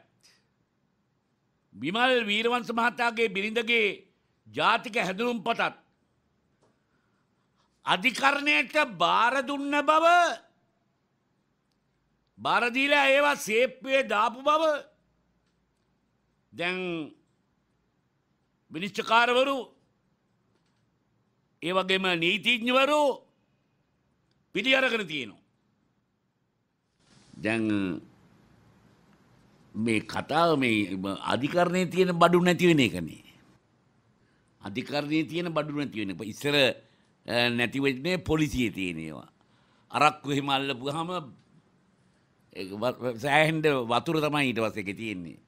විමල් වීරවංශ මහතාගේ බිරිඳගේ ජාතික හැඳුනුම් පොතත් අධිකරණයට බාර දුන්න බව බාර දීලා ඒවා සේප්පුවේ දාපු බව දැන් විනිශ්චයකාරවරු ඒ වගේම නීතිඥවරු පිළි අරගෙන තියෙනවා. දැන් මේ කතාව මේ අධිකරණයේ තියෙන බඩු නැති වෙන එකනේ. අධිකරණයේ තියෙන බඩු නැති වෙන. ඉස්සර නැති වෙන්නේ පොලිසියේ තියෙන ඒවා. අරක්කු එහෙම අල්ලපුවාම සෑහෙන්න වතුර තමයි ඊට පස්සේ ඒකේ තියෙන්නේ.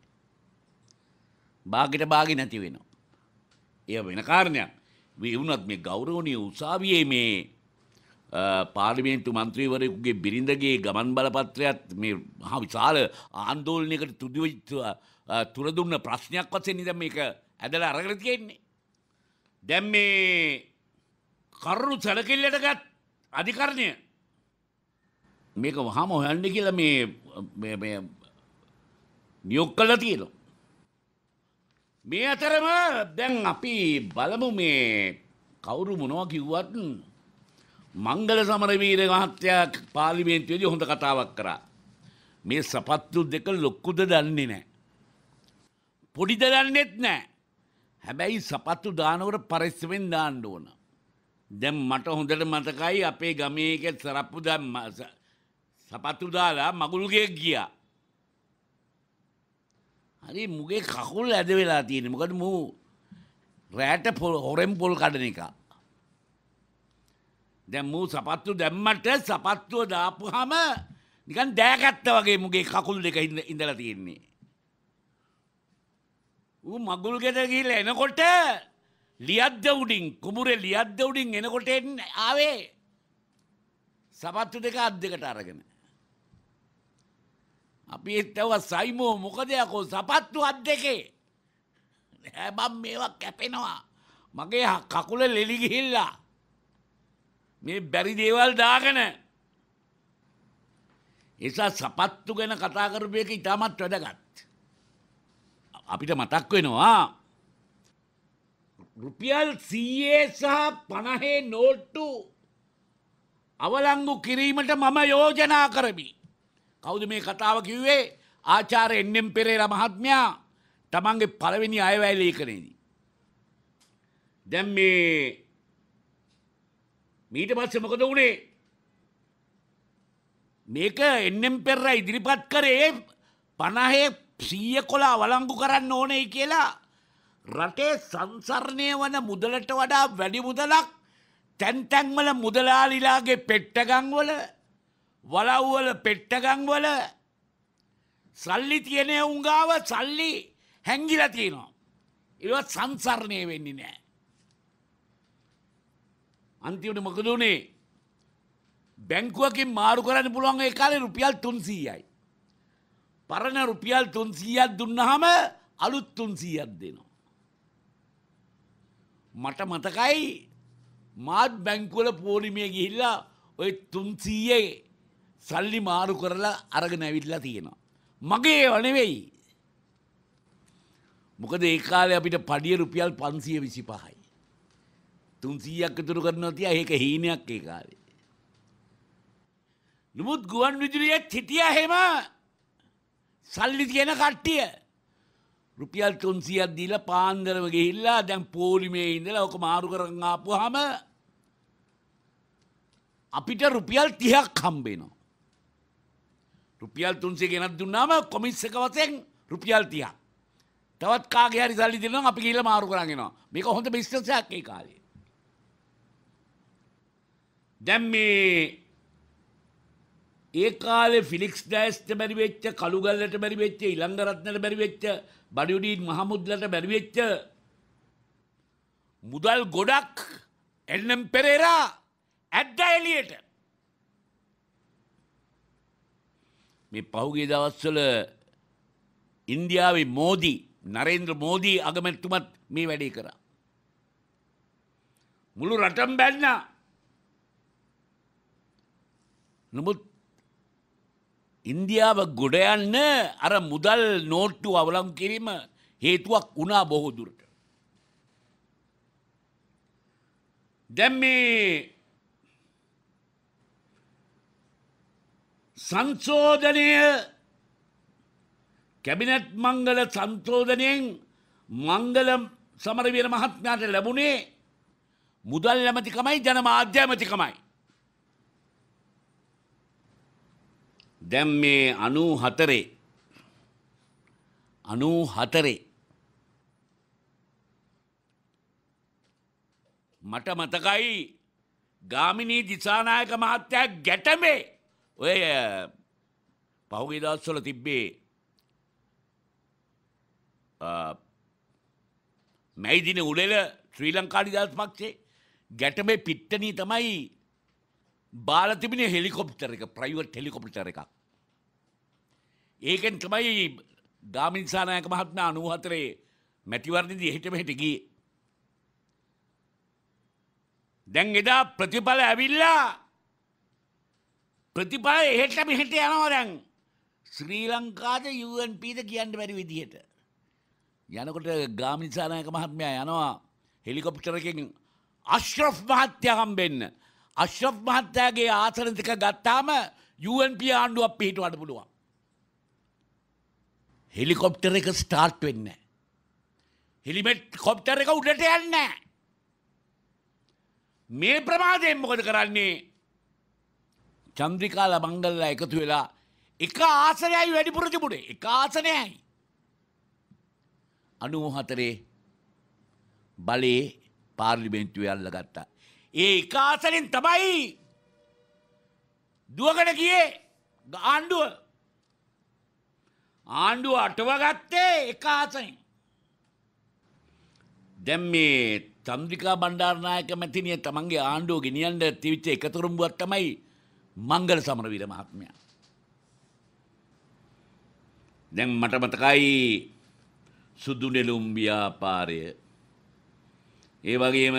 බාගෙට නැති වෙනවා. ඒ වෙන කාරණයක්. මේ වුණත් මේ ගෞරවනීය උසාවියේ මේ පාර්ලිමේන්තු මන්ත්‍රීවරයෙකුගේ බිරිඳගේ ගමන් බලපත්‍රයත් මේ මහා විශාල ආందోලනයකට තුර දුන්න ප්‍රශ්නයක් වශයෙන් ඉතින් මේක ඇදලා අරගෙන තියෙන්නේ. දැන් මේ කරුණු සැලකිල්ලටගත් අධිකරණය මේක වහාම හොයන්න කියලා මේ නියොක් කළා තියෙනවා. මේ අතරම දැන් අපි බලමු මේ කවුරු මොනවා කිව්වත් මංගල සමරවීර මහත්තයා පාර්ලිමේන්තුවේදී හොඳ කතාවක් කරා. මේ සපත්තු දෙක ලොක්කුද දන්නේ නැහැ. පොඩිද දන්නෙත් නැහැ. හැබැයි සපත්තු දානකොට පරිස්සමෙන් දාන්න ඕන. දැන් මට හොඳට මතකයි අපේ ගමේ එක සපත්තු දාලා මගුල්ගේ ගියා. හරි මුගේ කකුල් ඇද වෙලා තියෙන්නේ. මොකද මූ රැට හොරෙන් පොල් කඩන එක. දැන් මූ සපත්තු දැම්මට සපත්තුව දාපුවාම නිකන් දෑගත්ත වගේ මුගේ කකුල් දෙක ඉඳලා තියෙන්නේ. ඌ මගුල් ගෙදර ගිහිල්ලා එනකොට ලියද්ද උඩින් කුඹුරේ ලියද්ද උඩින් එනකොට ආවේ සපත්තු දෙක අත් දෙකට අරගෙන. අපි එත්තව සයිමෝ මොකද යකෝ සපත්තු අත් දෙකේ. නෑ මම මේවා කැපෙනවා. මගේ කකුල ලෙලි ගිහිල්ලා. මේ බැරි දේවල් දාගෙන. ඒසා සපත්තු ගැන කතා කරපු එක ඉතාමත් වැදගත්. අපිට මතක් වෙනවා රුපියල් 100 සහ 50 නෝට්ටු අවලංගු කිරීමට මම යෝජනා කරමි. කවුද මේ කතාව කිව්වේ? ආචාර්ය එන්.එම්. පෙරේරා මහත්මයා තමන්ගේ පළවෙනි අයවැය ලේඛනයේදී. දැන් ඊට පස්සේ මොකද වුණේ? මේක එන්.එම්. පෙරේරා ඉදිරිපත් කරේ 50 කොළ අවලංගු කරන්න ඕනේ කියලා රටේ සංසරණය වන මුදලට වඩා වැඩි මුදලක් තැන්තැන්වල මුදලාලිලාගේ පෙට්ටගංවල වලව්වල පෙට්ටගංවල සල්ලි තියෙන උංගාව සල්ලි හැංගිලා තියෙනවා. ඒවත් සංසරණය වෙන්නේ නැහැ. අන්තිමට මොකද උනේ? බැංකුවකින් මාරු කරන්න පුළුවන් ඒ කාලේ රුපියල් 300යි. පරණ රුපියල් 300ක් දුන්නාම අලුත් 300ක් දෙනවා. මට මතකයි මාත් බැංකුවල පොලිමේ ගිහිල්ලා ওই 300 සල්ලි මාරු කරලා අරගෙන ඇවිල්ලා තියෙනවා. මගේ ඒව නෙවෙයි. මොකද ඒ කාලේ අපිට පඩිය රුපියල් 525යි. 300ක් ඉතුරු කරනවා තියා ඒක හීනයක් ඒ කාලේ. නමුත් ගුවන් විදුලියේ හිටියා හැම සල්ලි තියෙන කට්ටිය රුපියල් 300ක් දීලා පාන්දරම ගිහිල්ලා දැන් පොලිමේ ඉඳලා ඔක මාරු කරන් ආපුවාම අපිට රුපියල් 30ක් හම්බ වෙනවා. රුපියල් 300 ගෙනත් දුන්නාම කොමිස් එක වශයෙන් රුපියල් 30ක්. තවත් කාගේ හරි සල්ලි දෙනවා අපි ගිහිල්ලා මාරු කරන් එනවා. මේක හොඳ බිස්නස් එකක් ඒ කාලේ. දැන් ඒ කාලේ ෆිලික්ස් ඩයස්ට බැරි වෙච්ච, කළුගල්ලට බැරි වෙච්ච, ඉලංගරත්නට බැරි වෙච්ච, බඩුඩීන් මහමුද්ලට බැරි වෙච්ච මුදල් ගොඩක් එන්.එම්. පෙරේරා ඇද්ද එළියට. මේ පහුගිය දවස්වල ඉන්දියාවේ මෝදි, නරේන්ද්‍ර මෝදි අගමැතිතුමත් මේ වැඩේ කරා. මුළු රටම බැන්නා. නමුත් ඉන්දියාව ගොඩ යන්න අර මුදල් නෝට්ටු අවලංගු කිරීම හේතුවක් වුණා බොහෝ දුරට. දැන් සංශෝධනය කැබිනට් මංගල සංශෝධනයෙන් මංගල සමරවීර මහත්මයාට ලැබුණේ මුදල් ඇමතිකමයි ජනමාධ්‍ය ඇමතිකමයි. දැන් 94 මට මතකයි ගාමිණී දිසානායක මහත්තයා ගැටමේ ඔය පහුගිය දවස්වල තිබ්බේ මැයි දින උළෙල ශ්‍රී ලංකා නිදහස් පක්ෂේ ගැටමේ පිට්ටනිය තමයි බාල තිබුණේ හෙලිකොප්ටර් එක, ප්‍රයිවට් හෙලිකොප්ටර් එකක්. ඒකෙන් තමයි ගාමිණී දිසානායක මහත්මයා 94 මැතිවරණයේදී එහෙට මෙහෙට ගියේ. දැන් එදා ප්‍රතිඵල ඇවිල්ලා ප්‍රතිඵල එහෙට මෙහෙට යනවා දැන්. ශ්‍රී ලංකාද UNPද කියන්න බැරි විදිහට. යනකොට ගාමිණී මහත්මයා යනවා හෙලිකොප්ටරකින් අශ්රෆ් මහත්තයා හම්බෙන්න. අශ්රෆ් මහත්තයාගේ ආසන ටික ගත්තාම UNP ආණ්ඩුවක් පිහිටවන්න පුළුවන්. හෙලිකොප්ටර් එක ස්ටාර්ට් වෙන්නේ නැහැ. හෙලිකොප්ටර් එක උඩට යන්නේ නැහැ. මේ ප්‍රමාදයෙන් මොකද කරන්නේ? චන්ද්‍රිකාලා මංගලලා එකතු වෙලා එක ආසනයයි වැඩිපුර තිබුණේ. එක ආසනයයි. 94 බලේ පාර්ලිමේන්තුවේ අල්ලගත්තා. ඒ එක ආසනෙන් තමයි දුවගෙන ගියේ ආණ්ඩුව. ආණ්ඩුව අටවගත්තේ එක ආසනෙන්. දැන් මේ චන්ද්‍රිකා බණ්ඩාරනායක මැතිණිය තමන්ගේ ආණ්ඩුව ගෙනියන්න තිවිච්ච එකතුරුම්බුවක් තමයි මංගල සමරවීර මහත්මයා. දැන් මට මතකයි සුදු නෙළුම් ව්‍යාපාරය. ඒ වගේම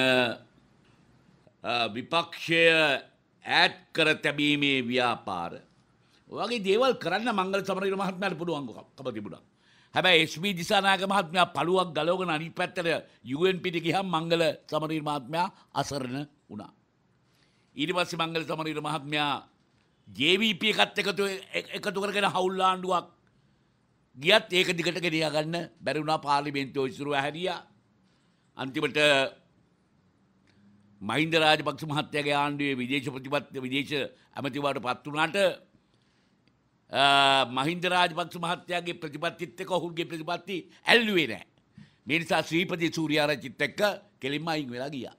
විපක්ෂය ඈඩ් කර තැබීමේ ව්‍යාපාර. වගේ දේවල් කරන්න මංගල සමරවීර මහත්මයාට පුළුවන්කම තිබුණා. හැබැයි SB දිසානායක මහත්මයා පළුවක් ගලවගෙන අනිත් පැත්තට UNPට ගියහම මංගල සමරවීර මහත්මයා අසරණ වුණා. ඊට පස්සේ මංගල සමරවීර මහත්මයා JVP එකත් එකතු කරගෙන හවුල් ආණ්ඩුවක් ගියත් ඒක දිගට ගෙනියා ගන්න බැරි වුණා. පාර්ලිමේන්තුවේ ඉස්සුරුව හැරියා. අන්තිමට මහින්ද රාජපක්ෂ මහත්තයාගේ ආණ්ඩුවේ විදේශ ඇමතිවරට පත් වුණාට මහින්ද රාජපක්ෂ මහත්තයාගේ ප්‍රතිපත්තිත් එක්ක ඔහුගේ ප්‍රතිපත්ති ඇල්ලුවේ නැහැ. මේ නිසා ශ්‍රීපති සූර්යාරච්චිත් එක්ක කෙලින්ම අයින් වෙලා ගියා.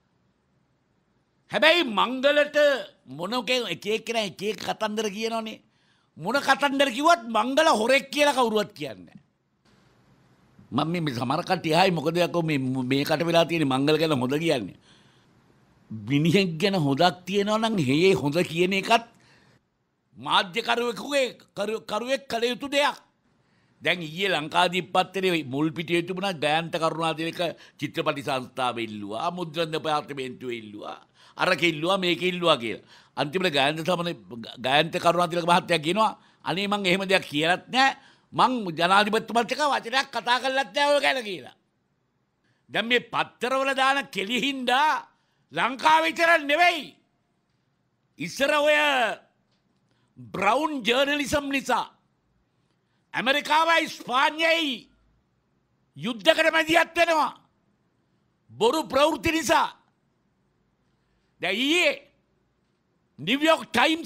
හැබැයි මංගලට මොන එක එක්කෙනා එක එක කතන්දර කියනවනේ. මොන කතන්දර කිව්වත් මංගල හොරෙක් කියලා කවුරුවත් කියන්නේ නැහැ. මම මේ සමහර කට්ටිය ආයි මොකද යකෝ මේකට වෙලා තියෙන මංගල ගැන හොඳ කියන්නේ. මිනිහෙක් ගැන හොදක් තියෙනවා නම් හේ හොඳ කියන එකත් මාධ්‍යකරුවෙකුගේ කරුවෙක් කළ යුතු දෙයක්. දැන් ඊයේ ලංකාදීප පත්තරේ මුල් පිටියේ තිබුණා ගයන්ත කරුණාතිලක චිත්‍රපටි සංස්ථාව ඉල්ලුවා, මුද්‍රණ දෙපාර්තමේන්තුව ඉල්ලුවා, අරක ඉල්ලුවා මේක ඉල්ලුවා කියලා. අන්තිමට ගයන්ත කරුණාතිලක මහත්තයා කියනවා අනේ මං එහෙම දෙයක් කියලත් නැහැ. මං ජනාධිපතිතුමත් එක්ක වචනයක් කතා කරලත් නැහැ ඔය ගැන කියලා. දැන් මේ පත්තරවල දාන කෙලිහින්දා ලංකාවේ විතර නෙවෙයි. ඉස්සර ඔය බ්‍රවුන් ජර්නලිසම් නිසා ඇමරිකාවයි ස්පාඤ්ඤයි යුද්ධකට මැදිහත් වෙනවා. බොරු ප්‍රවෘත්ති නිසා. දැන් ඊයේ නිව්යෝර්ක්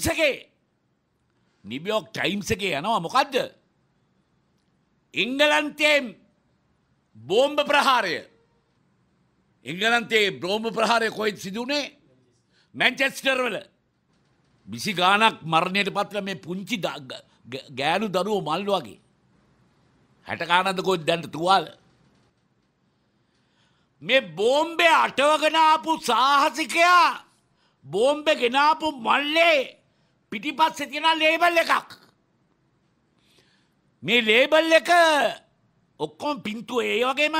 ටයිම්ස් එකේ යනවා මොකද්ද? එංගලන්තයේ බෝම්බ ප්‍රහාරය. එංගලන්තයේ බෝම්බ ප්‍රහාරය කොහෙද සිදු වුණේ? මැන්චෙස්ටර් වල. 20 ගාණක් මරණයට පත්ලා මේ පුංචි ගෑනු දරුවෝ මල් වගේ. 60 ගාණක්ද කොහෙද දැන් තුවාල. මේ බෝම්බේ අටවගෙන ආපු සාහසිකයා බෝම්බේ ගෙනාපු මල්ලේ පිටිපස්සේ තියෙන ලේබල් එකක්. මේ ලේබල් එක ඔක්කොම පින්තූර ඒ වගේම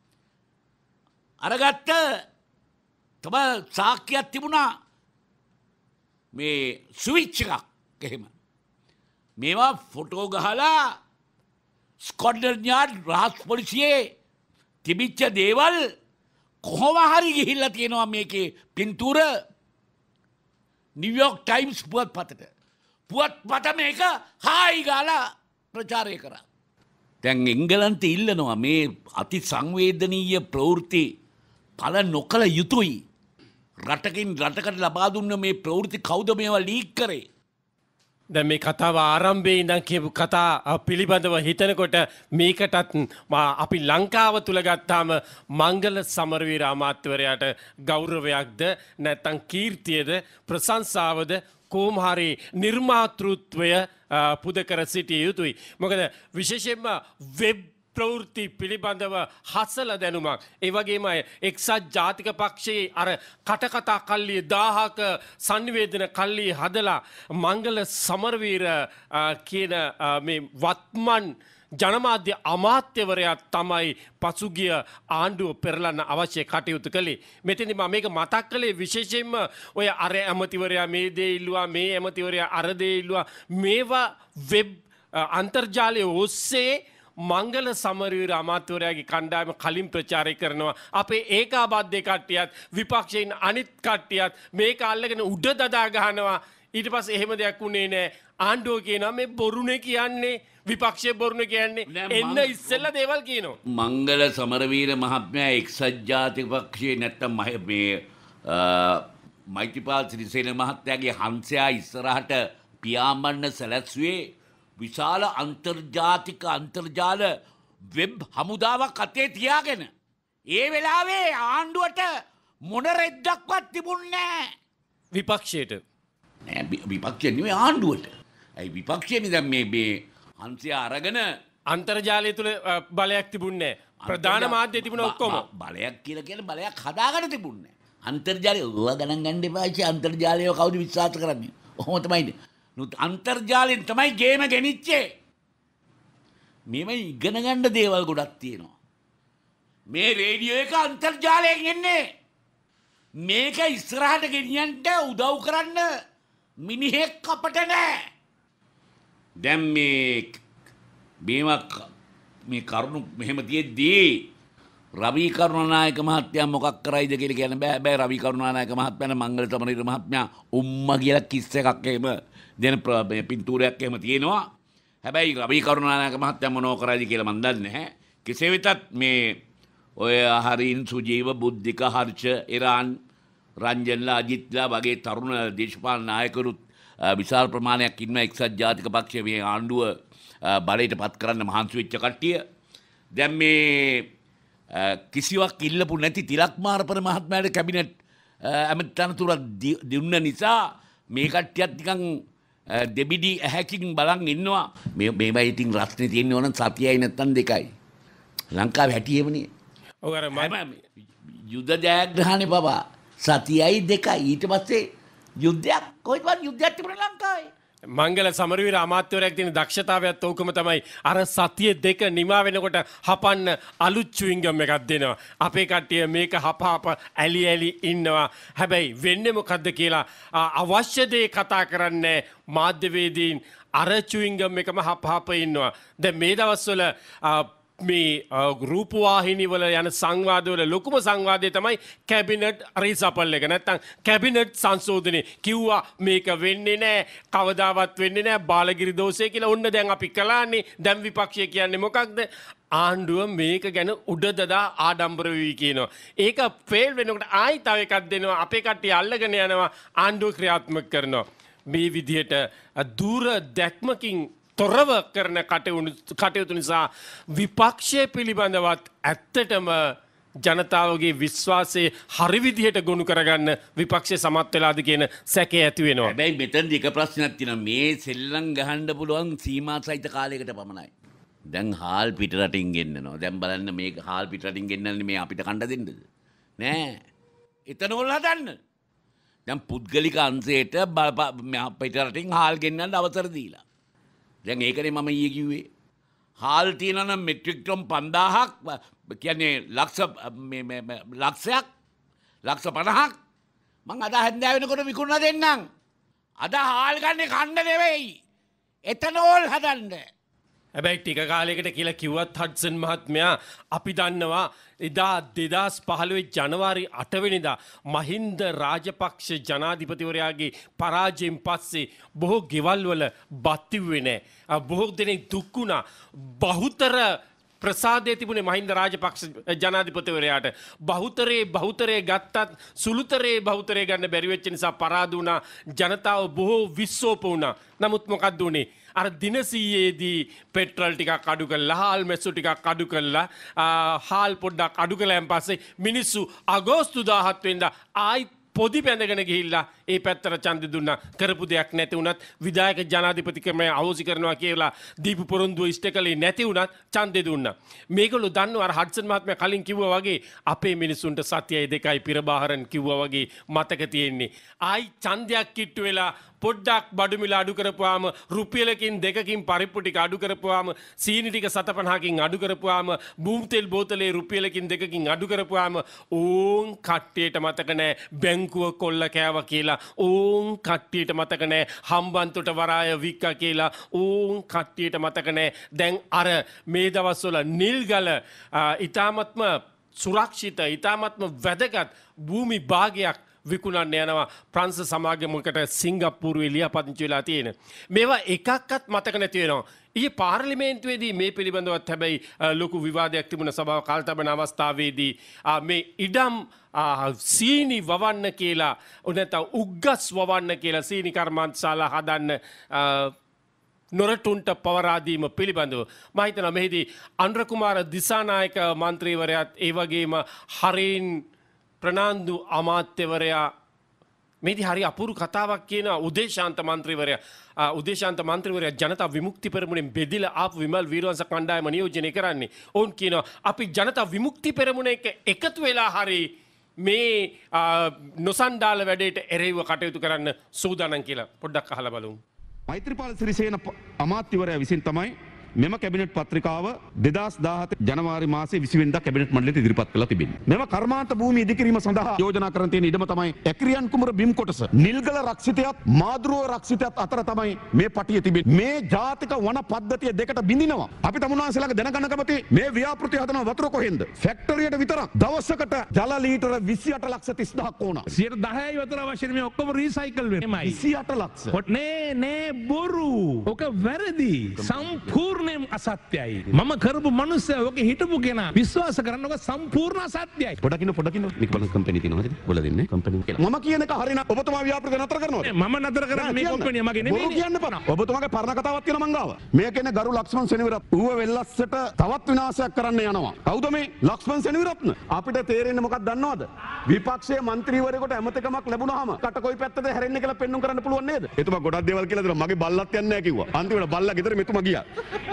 අරගත්ත තම සාක්කියක් තිබුණා. මේ ස්විච් එකක් එහෙම. මේවා ෆොටෝ ගහලා ස්කොට්ලන්ඩ් යාඩ් රහස් පොලිසියේ තිබිච්ච දේවල් කොහොම හරි ගිහිල්ලා තියෙනවා මේකේ පින්තූර නිව්යෝර්ක් ටයිම්ස් පුවත්පතට. පුවත්පත මේක හායි ගාලා ප්‍රචාරය කරා. දැන් එංගලන්තේ ඉල්ලනවා මේ අති සංවේදනීය ප්‍රවෘත්ති පළ නොකළ යුතුයි. රටකින් රටකට ලබා දුන්න මේ ප්‍රවෘත්ති කවුද මේවා ලීක් කරේ? දැන් මේ කතාව ආරම්භයේ ඉඳන් කියපු කතා පිළිබඳව හිතනකොට මේකටත් අපි ලංකාව තුල ගත්තාම මංගල සමරවීර අමාත්‍යවරයාට ගෞරවයක්ද නැත්නම් කීර්තියද ප්‍රශංසාවද කොහොම හරි නිර්මාතෘත්වය පුද කර සිටිය යුතුයි. මොකද විශේෂයෙන්ම වෙබ් ප්‍රවෘත්ති පිළිබඳව හසල දැනුමක්. ඒ වගේම එක්සත් ජාතික පක්ෂයේ අර කටකතා කල්ලිය 1000ක සංවේදන කල්ලිය හදලා මංගල සමරවීර කියන මේ වත්මන් ජනමාධ්‍ය අමාත්‍යවරයා තමයි පසුගිය ආණ්ඩුව පෙරලන්න අවශ්‍ය කටයුතු කළේ. මෙතනදි මම මේක මතක් කළේ විශේෂයෙන්ම ඔය අර ඇමතිවරයා මේ දේ ඉල්ලුවා, මේ ඇමතිවරයා අර දේ ඉල්ලුවා. මේවා වෙබ් අන්තර්ජාලය ඔස්සේ මංගල සමරවීර අමාත්‍යවරයාගේ කණ්ඩායම කලින් ප්‍රචාරය කරනවා. අපේ ඒකාබද්ධ කට්ටියත් විපක්ෂයෙන් අනිත් කට්ටියත් මේක අල්ලගෙන උඩ දදා ගහනවා. ඊට පස්සේ එහෙම දෙයක් උනේ නැහැ. ආණ්ඩුව කියනවා මේ බොරුනේ කියන්නේ විපක්ෂයේ බොරුනේ කියන්නේ එන්න ඉස්සෙල්ලා දේවල් කියනවා. මංගල සමරවීර මහත්මයා එක්සත් ජාතික පක්ෂයේ නැත්තම් මේ මෛත්‍රීපාල සිරිසේන මහත්තයාගේ හංසයා ඉස්සරහට පියාඹන්න සැලැස්ුවේ විශාල අන්තර්ජාල වෙබ් හමුදාවක් අතේ තියාගෙන. ඒ වෙලාවේ ආණ්ඩුවට මොන රෙද්දක්වත් තිබුණේ නැහැ. විපක්ෂයට නෑ විපක්ෂය නෙවෙයි ආණ්ඩුවට. ඇයි විපක්ෂයනේ දැන් මේ හංසයා අරගෙන අන්තර්ජාලය තුල බලයක් තිබුණේ නැහැ. ප්‍රධාන මාධ්‍ය තිබුණ ඔක්කොම බලයක් කියලා කියන බලයක් හදාගන්න තිබුණේ නැහැ. අන්තර්ජාලය ඕවා ගණන් ගන්න එපා. ඉතින් අන්තර්ජාලය කවුද විශ්වාස කරන්නේ? ඔහොම තමයිනේ. අන්තර්ජාලයෙන් තමයි ගේම ගෙනිච්චේ. මේව ඉගෙන ගන්න දේවල් ගොඩක් තියෙනවා. මේ රේඩියෝ එක අන්තර්ජාලයෙන් එන්නේ. මේක ඉස්සරහට ගෙනියන්න උදව් කරන්න මිනිහෙක් අපට නැහැ. දැන් මේ කරුණු මෙහෙම තියෙද්දී රවි කරුණානායක මහත්තයා මොකක් කරයිද කියලා කියන්න බෑ. හැබැයි රවි කරුණානායක මහත්මයාට මංගල සමරවීර මහත්මයා උම්මා කියලා කිස් එකක් එහෙම දෙන පින්තූරයක් එහෙම තියෙනවා. හැබැයි රවි කරුණානායක මහත්තයා මොනව කරයිද කියලා මන් දන්නේ නැහැ. කෙසේ වෙතත් මේ ඔය හරින් සුජීව බුද්ධික හර්ෂ ඉරාන් රංජන්ලා අජිත්ලා වගේ තරුණ දේශපාලන නායකරුත් විශාල ප්‍රමාණයක් ඉන්න එක්සත් ජාතික පක්ෂයේ මේ ආණ්ඩුව බලයට පත් කරන්න මහන්සි වෙච්ච කට්ටිය. දැන් මේ කිසිවක් ඉල්ලපු නැති තිලක් මාරපර මහත්මයාට කැබිනට් ඇමති තනතුරක් දුන්න නිසා මේ කට්ටියත් නිකන් දෙබිඩි ඇහැකින් බලන් ඉන්නවා. මේවා ඉතින් රස්නේ තියෙන්න ඕන සතියයි නැත්තම් දෙකයි. ලංකාවේ හැටියෙමනේ. ඔව් අර යුද්ධ ජයග්‍රහණේ පවා සතියයි දෙකයි. ඊට පස්සේ යුද්ධයක් කොයිවත් යුද්ධයක් තිබුණා ලංකාවේ. මංගල සමරවීර අමාත්‍යවරයෙක් තියෙන දක්ෂතාවයත් ඕකම තමයි. අර සතිය දෙක නිමා වෙනකොට හපන්න අලුත් චුවින්ගම් එකක් දෙනවා. අපේ කට්ටිය මේක හප ඇලි ඉන්නවා. හැබැයි වෙන්නේ මොකද්ද කියලා අවශ්‍ය දේ කතා කරන්නේ මාධ්‍යවේදීන් අර චුවින්ගම් එකම හප ඉන්නවා. දැන් මේ දවස්වල මේ රූපවාහිනී වල යන සංවාදවල ලොකුම සංවාදය තමයි කැබිනට් රීසපල් එක. නැත්තම් කැබිනට් සංශෝධනය කිව්වා මේක වෙන්නේ නැහැ, කවදාවත් වෙන්නේ නැහැ, බාලගිරි දෝෂය කියලා. ඔන්න දැන් අපි කළානේ. දැන් විපක්ෂය කියන්නේ මොකක්ද? ආණ්ඩුව මේක ගැන උඩ දදා ආඩම්බර වෙවි කියනවා. ඒක ෆේල් වෙනකොට ආයි තව එකක් දෙනවා. අපේ කට්ටිය අල්ලගෙන යනවා, ආණ්ඩුව ක්‍රියාත්මක කරනවා. මේ විදිහට දුර දැක්මකින් තොරව කරන කටයුතු නිසා විපක්ෂය පිළිබඳවත් ඇත්තටම ජනතාවගේ විශ්වාසය හරි විදිහට ගොනු කරගන්න විපක්ෂය සමත් වෙලාද කියන සැකය ඇති වෙනවා. හැබැයි මෙතනදී එක ප්‍රශ්නයක් තියෙනවා. මේ සෙල්ලම් ගහන්න පුළුවන් සීමා සහිත කාලයකට පමණයි. දැන් හාල් පිට රටින් ගෙන්නනවා. දැන් බලන්න මේක හාල් පිට රටින් ගෙන්නන්නේ මේ අපිට කණ්ඩ දෙන්නද? නෑ. එතනවල හදන්න. දැන් පුද්ගලික අංශයට පිට රටින් හාල් ගෙන්නන්න අවසර දීලා. දැන් ඒකනේ මම ඊයේ කිව්වේ. හාල් තියෙනවා නම් මෙට්‍රික් ටන් 5000ක් කියන්නේ ලක්ෂයක් 50ක් මං අද හැන්දෑව වෙනකොට විකුණලා දෙන්නම්. අද හාල් ගන්නේ කන්න නෙවෙයි. එතනෝල් හදන්න. හැබැයි ටික කාලයකට කියලා කිව්වත් හඩ්සන් මහත්මයා අපි දන්නවා එදා 2015 ජනවාරි 8 වෙනිදා මහින්ද රාජපක්ෂ ජනාධිපතිවරයාගේ පරාජයෙන් පස්සේ බොහෝ ගෙවල් වල බත් තිබුණේ නැහැ. බොහෝ දෙනෙක් දුක් වුණා. බහුතර ප්‍රසාදයේ තිබුණේ මහින්ද රාජපක්ෂ ජනාධිපතිවරයාට. බහුතරේ ගත්තත් සුළුතරේ බහුතරේ ගන්න බැරි වෙච්ච නිසා පරාද වුණා. ජනතාව බොහෝ විශ්වාස වුණා. නමුත් මොකක්ද උනේ? අර දිනසීයේදී පෙට්‍රල් ටිකක් අඩු කළා, හාල් මැස්සු ටිකක් අඩු කළා, හාල් පොඩ්ඩක් අඩු කළාන් පස්සේ මිනිස්සු අගෝස්තු 17 වෙනිදා ආයි පොදි බැඳගෙන ගිහිල්ලා ඒ පැත්තට ඡන්දෙ දුන්නා. කරපු දෙයක් නැති වුණත් විධායක ජනාධිපතිකමය අවසි කරනවා කියලා දීපු පොරොන්දුව ඉෂ්ට කළේ නැති වුණත් ඡන්දෙ දුන්නා. මේගොල්ලෝ දන්නවා අර හඩ්සන් මහත්මයා කලින් කිව්වා වගේ අපේ මිනිසුන්ට සතියයි දෙකයි පිරබාහරන් කිව්වා වගේ මතක තියෙන්නේ. ආයි ඡන්දයක් කිට්ටු වෙලා පොඩ්ඩක් බඩු මිල අඩු කරපුවාම රුපියලකින් දෙකකින් පරිප්පු ටික අඩු කරපුවාම සීනි ටික 750කින් අඩු කරපුවාම බූම් තෙල් බෝතලේ රුපියලකින් දෙකකින් අඩු කරපුවාම ඕන් කට්ටියට මතක නැහැ බැංකුව කොල්ල කෑවා කියලා ඕන් කට්ටියට මතක නැහැ. හම්බන්තොට වරාය වික්කා කියලා ඕන් කට්ටියට මතක නැහැ. දැන් අර මේ දවස්වල නිල්ගල ඊ타මත්ම සුරක්ෂිත ඊ타මත්ම වැදගත් භූමි භාගයක් විකුණන්න යනවා ප්‍රංශ සමාගමකට සිංගප්පූරුවේ ලියාපදිංචි වෙලා තියෙන. මේවා එකක්වත් මතක නැති වෙනවා. ඊයේ පාර්ලිමේන්තුවේදී මේ පිළිබඳවත් හැබැයි ලොකු විවාදයක් තිබුණ සභාව කාලතබන අවස්ථාවේදී මේ ඉඩම් සීනි වවන්න කියලා නැත්නම් උග්ගස් වවන්න කියලා සීනි කර්මාන්තශාලා හදන්න නොරටුන්ට පවරාදීම පිළිබඳව මම හිතනවා මෙහිදී අනුර කුමාර දිසානායක මන්ත්‍රීවරයාත් ඒ වගේම හරින් ප්‍රනාන්දු අමාත්‍යවරයා මේදී හරි අපූර්ව කතාවක් කියන උදේශාන්ත මන්ත්‍රීවරයා ජනතා විමුක්ති පෙරමුණෙන් බෙදිලා ආපු විමල් වීරවංශ කණ්ඩායම නියෝජනය කරන්නේ. ඔවුන් කියනවා අපි ජනතා විමුක්ති පෙරමුණ එක්ක එකතු වෙලා හරි මේ නොසන්ඩාල වැඩේට එරෙහිව කටයුතු කරන්න සූදානම් කියලා පොඩ්ඩක් අහලා බලමු. මෛත්‍රීපාල සිරිසේන අමාත්‍යවරයා විසින් තමයි මෙම කැබිනට් පත්‍රිකාව 2017 ජනවාරි මාසයේ 20 වෙනිදා කැබිනට් මණ්ඩලයට ඉදිරිපත් කළා තිබෙනවා. මෙම කර්මාන්ත භූමිය ඉදිකිරීම සඳහා යෝජනා කරන තියෙන ඉඩම තමයි ඇක්‍රියන් කුමර බිම් කොටස. නිල්ගල රක්ෂිතයත් මාදුරුව රක්ෂිතයත් අතර තමයි මේ පටිය තිබෙන්නේ. මේ ජාතික වන පද්ධතිය දෙකට බිඳිනවා. අපි තමුන්වහන්සේලාගේ දැනගන්න කැමති මේ ව්‍යාපෘති හදන වතුර කොහෙන්ද? ෆැක්ටරියට විතරක් දවසකට ජල ලීටර 28,30,000ක් ඕන. 10යි වතුර අවශ්‍ය මේ ඔක්කොම රීසයිකල් වෙනවා. 28 ලක්ෂ. නෑ බොරු. ඔක වැරදි. සම්පූර්ණ අසත්‍යයි. මම කරපු මනුස්සයා ඔක හිටපු කෙනා විශ්වාස කරන්න ඔක සම්පූර්ණ අසත්‍යයි. පොඩකින් නිකබල කම්පැනි තියෙනවා නේද? ඔයාලා දෙන්නේ කම්පැනි කියලා. මම කියන එක හරියන ඔබතුමා ව්‍යාපෘති නතර කරනවද? මම නතර කරන්නේ මේ කම්පැනි මගේ නෙමෙයි. බොරු කියන්න එපා. ඔබතුමාගේ පරණ කතාවක් තියෙනවා මං ගාව. මේ කියන්නේ ගරු ලක්ෂ්මන් සෙනවිරත් ඌව වෙල්ලස්සට තවත් විනාශයක් කරන්න යනවා. කවුද මේ ලක්ෂ්මන් සෙනවිරත්න? අපිට තේරෙන්නේ මොකක්ද දන්නවද? විපක්ෂයේ മന്ത്രിවරයෙකුට ඇමතිකමක් ලැබුණාම කට කොයි පැත්තද හැරෙන්නේ කියලා පෙන්නුම් කරන්න පුළුවන් නේද? එතුමා ගොඩක් දේවල් කියලා දෙනවා. මගේ බල්ලත් යන්නේ නැහැ කිව්වා. අන්තිමට බල්ලා ගෙදර මෙතුමා ගියා.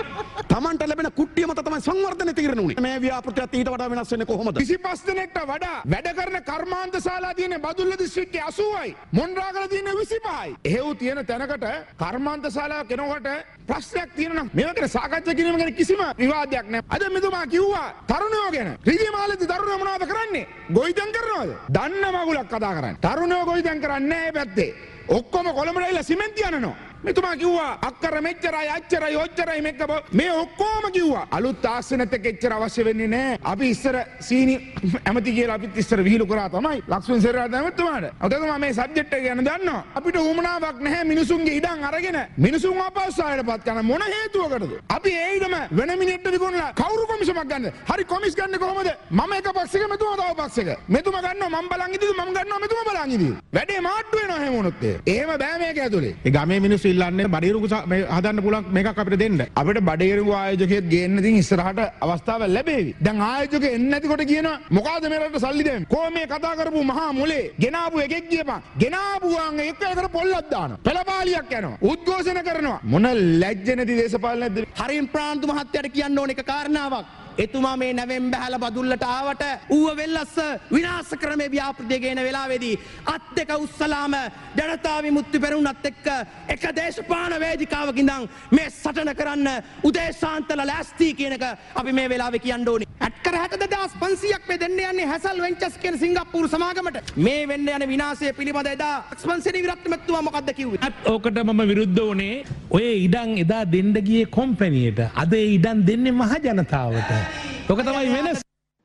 තමන්ට ලැබෙන කුට්ටිය මත තමයි සංවර්ධනය තීරණය වුණේ. මේ ව්‍යාපෘතියත් ඊට වඩා වෙනස් වෙන්නේ කොහොමද? 25 දෙනෙක්ට වඩා වැඩ කරන කර්මාන්ත ශාලා තියෙන බදුල්ල දිස්ත්‍රික්කයේ 80යි. මොණරාගල තියෙන 25යි. එහෙව් තියෙන තැනකට කර්මාන්ත ශාලාවක් කෙනෙකුට ප්‍රශ්නයක් තියෙනවා නම් මේවා ගැන සාකච්ඡා කිරීම ගැන කිසිම විවාදයක් නැහැ. අද මෙතුමා කිව්වා තරුණයෝ ගැන. රිදී මාලේදී තරුණයෝ මොනවද කරන්නේ? ගොවිතැන් කරනවද? දන්න මගුලක් කතා කරන්නේ. තරුණයෝ ගොවිතැන් කරන්නේ නැහැ පැත්තේ. ඔක්කොම කොළඹට ඇවිල්ලා සිමෙන්ති යනනවා. මෙතුමා කිව්වා අක්කර මෙච්චරයි අච්චරයි ඔච්චරයි මේක මේ ඔක්කොම කිව්වා. අලුත් තාක්ෂණත් එක්ක එච්චර අවශ්‍ය වෙන්නේ නැහැ. අපි ඉස්සර සීනි ඇමති කියලා අපිත් ඉස්සර විහිළු කරා තමයි. ලක්ෂ්මන් සෙරාට ඇමතුමාට. ඔතනම මේ සබ්ජෙක්ට් එක ගැන දන්නවා. අපිට උමනාවක් නැහැ මිනිසුන්ගේ ඉඩම් අරගෙන මිනිසුන් අපහසුතාවයටපත් කරන මොන හේතුවකටද? අපි ඒ ඉඩම වෙන මිනිහෙක්ට විකුණලා කවුරු කොමිසමක් ගන්නද? හරි කොමිස් ගන්න කොහමද? මම එක පක්ෂයක මෙතුමා තව පක්ෂයක. මෙතුමා ගන්නවා මම බලන් ඉදීද මම ගන්නවා මෙතුමා බලන් ඉදීද. වැඩේ මාට්ටු වෙනවා එහෙම වුණොත්. එහෙම බෑ මේක ඇතුලේ. ඒ ගමේ මිනිස්සු ඉල්ලන්නේ බඩේරුගු හදන්න පුළුවන් මේකක් අපිට දෙන්න. අපිට බඩේරුගු ආයෝජකයෙක් ගේන්න ඉතින් ඉස්සරහට අවස්ථාවක් ලැබෙවි. දැන් ආයෝජකෙ එන්නේ නැතිකොට කියනවා මොකಾದ මේ රටට සල්ලි දෙන්නේ? කොහොම මේ කතා කරපු මහා මුලේ ගෙනාපු එකෙක් කියපන්. ගෙනාපු ගාන් එක එකට පොල්ලක් දානවා. පළපාලියක් යනවා. උද්ඝෝෂණ කරනවා. මොන ලැජ්ජ නැති දේශපාලනයක්ද? හරින් ප්‍රාන්තු මහත්තයාට කියන්න ඕන එක කාරණාවක්. එතුමා මේ නැවෙන් බැහැලා බදුල්ලට ආවට ඌව වෙල්ලස්ස විනාශ ක්‍රමේ ව්‍යාපෘතිය ගේන වෙලාවේදී අත් දෙක උස්සලාම ජනතා විමුක්ති පෙරමුණත් එක්ක එක දේශපාලන වේදිකාවක ඉඳන් මේ සටන කරන්න උදේශාන්තල ලෑස්ති කියන එක අපි මේ වෙලාවේ කියන්න ඕනේ. අත්කර 62500ක් මේ දෙන්න යන්නේ හැසල් වෙන්චර්ස් කියන සිංගප්පූරු සමාගමට. මේ වෙන්න යන විනාශය පිළිබඳ එදා ලක්ෂ්මන් සෙනවිරත්න මැතිතුමා මොකද්ද කිව්වේ? ඕකට මම විරුද්ධ වුණේ ඔය ඉඩම් එදා දෙන්න ගියේ කොම්පැනියට. අද ඒ ඉඩම් දෙන්නේ මහ ජනතාවට. ඔක තමයි වෙනස.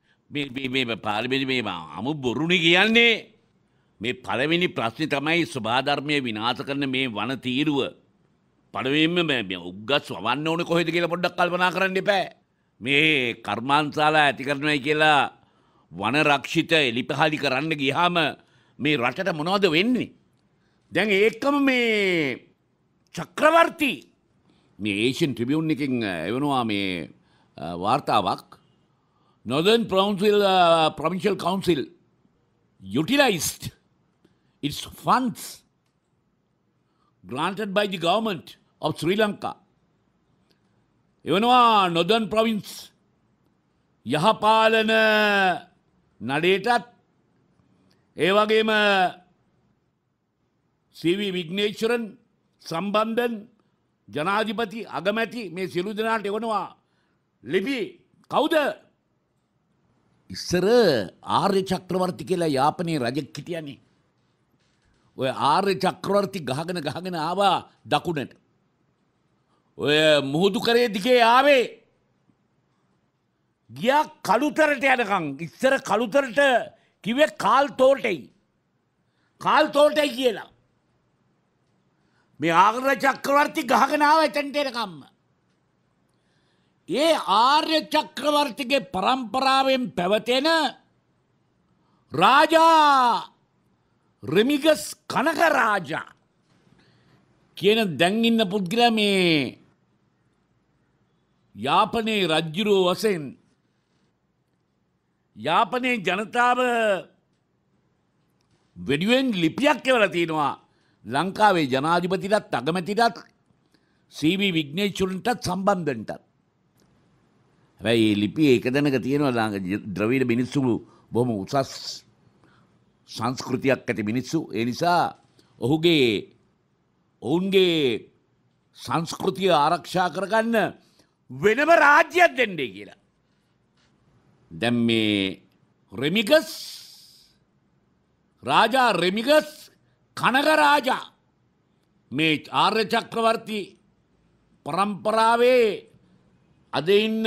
මේ පාර්ලිමේන්තුවේ මේ අමු බොරුනේ කියන්නේ මේ පළවෙනි ප්‍රශ්නේ තමයි සබාධර්මයේ විනාශ කරන මේ වන තීරුව. පළවෙනිම මේ උග්ගස් වවන්න ඕනේ කොහෙද කියලා පොඩ්ඩක් කල්පනා කරන්න එපා. මේ කර්මාන්තශාලා ඇති කරනවායි කියලා වන රක්ෂිත එලිපහලි කරන්න ගියාම මේ රටට මොනවද වෙන්නේ? දැන් ඒකම මේ චක්‍රවර්ති මේ ඒෂියන් ට්‍රිබියුන් එකකින් එවනවා මේ වාර්තාවක්. Northern Provincial Council utilized its funds granted by the government of Sri Lanka. එවනවා Northern Province යහපාලන නඩේටත් ඒ වගේම CV විග්නේශ්වරන් සම්බන්ධන් ජනාධිපති අගමැති මේ සියලු දෙනාට එවනවා ලිපි. කවුද? ඉස්සර ආර්ය චක්‍රවර්ති කියලා යාපනයේ රජෙක් හිටියනේ. ඔය ආර්ය චක්‍රවර්ති ගහගෙන ආවා දකුණට. ඔය මුහුදු කරේ දිගේ ආවේ ගියා කළුතරට යනකම්. ඉස්සර කළුතරට කිව්වේ කාල් තෝටයි. කාල් තෝටයි කියලා. මේ ආර්ය චක්‍රවර්ති ගහගෙන ආවා එතනට එනකම්. ඒ ආර්ය චක්‍රවර්තිගේ පරම්පරාවෙන් පැවතෙන රාජා රෙමිගස් කනක රාජා කියන දැන් ඉන්න පුද්ගලයා මේ යාපනයේ රජ්ජුරුව වශයෙන් යාපනයේ ජනතාව වෙනුවෙන් ලිපියක් එවලා තියෙනවා ලංකාවේ ජනාධිපතිටත් අගමැතිටත් සීවී විග්නේශ්වරන්ටත් සම්බන්ධන්ටත්. හැබැයි මේ ලිපියේ එක දැනක තියෙනවා ද්‍රවිඩ මිනිස්සු බොහොම උසස් සංස්කෘතියක් ඇති මිනිස්සු. ඒ නිසා ඔවුන්ගේ සංස්කෘතිය ආරක්ෂා කරගන්න වෙනම රාජ්‍යයක් දෙන්නේ කියලා. දැන් මේ රෙමිගස් රාජා රෙමිගස් කනක රාජා මේ ආර්ය චක්‍රවර්ති පරම්පරාවේ අද ඉන්න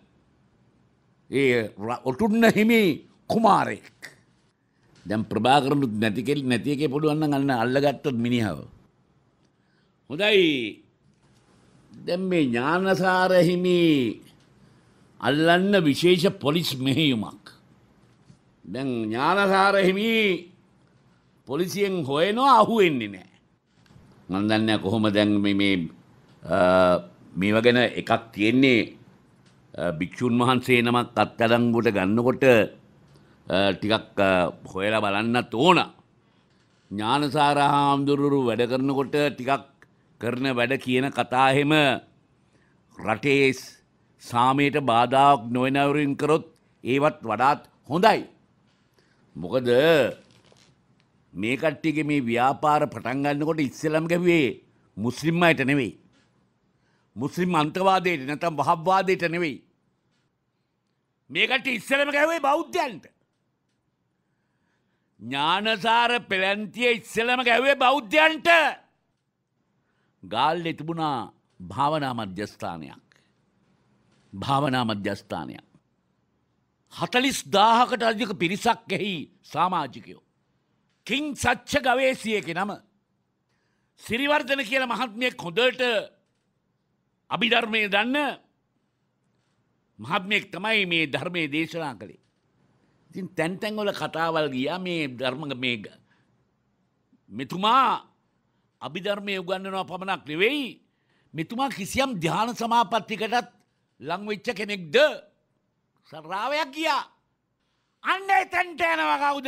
ඒ ඔටුන්න හිමි කුමාරෙක්. දැන් ප්‍රභාකරනුත් නැති එකේ පුළුවන් නම් අන්න අල්ලගත්තොත් මිනිහව. හොඳයි. දැන් මේ ඥානසාර හිමි අල්ලන්න විශේෂ පොලිස් මෙහෙයුමක්. දැන් ඥානසාර හිමි පොලිසියෙන් හොයනවා අහුවෙන්නේ නැහැ. මම දන්නේ කොහොම දැන් මේව ගැන එකක් තියෙන්නේ භික්ෂුන් වහන්සේ නමක් අත්අඩංගුවට ගන්නකොට ටිකක් හොයලා බලන්නත් ඕන. ඥානසාර හාමුදුරුවෝ වැඩ කරනකොට ටිකක් කරන වැඩ කියන කතා එහෙම රටේ සාමයට බාධාවක් නොවන වරින් කරොත් ඒවත් වඩාත් හොඳයි. මොකද මේ කට්ටියගේ මේ ව්‍යාපාර පටන් ගන්නකොට ඉස්සෙල්ලම ගැව්වේ මුස්ලිම් අයට නෙවෙයි. මුස්ලිම් අන්තවාදයට නැත්නම් වහබ්වාදයට නෙවෙයි. මේ කට්ටිය ඉස්සෙල්ලම ගැව්වේ බෞද්ධයන්ට. ඥානසාර පෙළන්තිය ඉස්සෙල්ලම ගැව්වේ බෞද්ධයන්ට. ගාල්ලේ තිබුණා භාවනා මධ්‍යස්ථානයක්. භාවනා මධ්‍යස්ථානයක් 40000කට අධික පිරිසක් එහි සමාජිකයෝ. කිං සච්ච ගවේසියගේ නම සිරිවර්ධන කියලා මහත්මියෙක් හොඳට අභිධර්මය දන්න මහත්මියෙක් තමයි මේ ධර්මයේ දේශනා කළේ. ඉතින් තැන් තැන් වල කතාවල් ගියා මේ ධර්ම මෙතුමා අභිධර්මයේ උගන්වනවා පමණක් නෙවෙයි මෙතුමා කිසියම් ධ්‍යාන සමාපත්තියකටත් ලං වෙච්ච කෙනෙක්ද සරාවයක් ගියා. අන්න එතනට යනවා කවුද?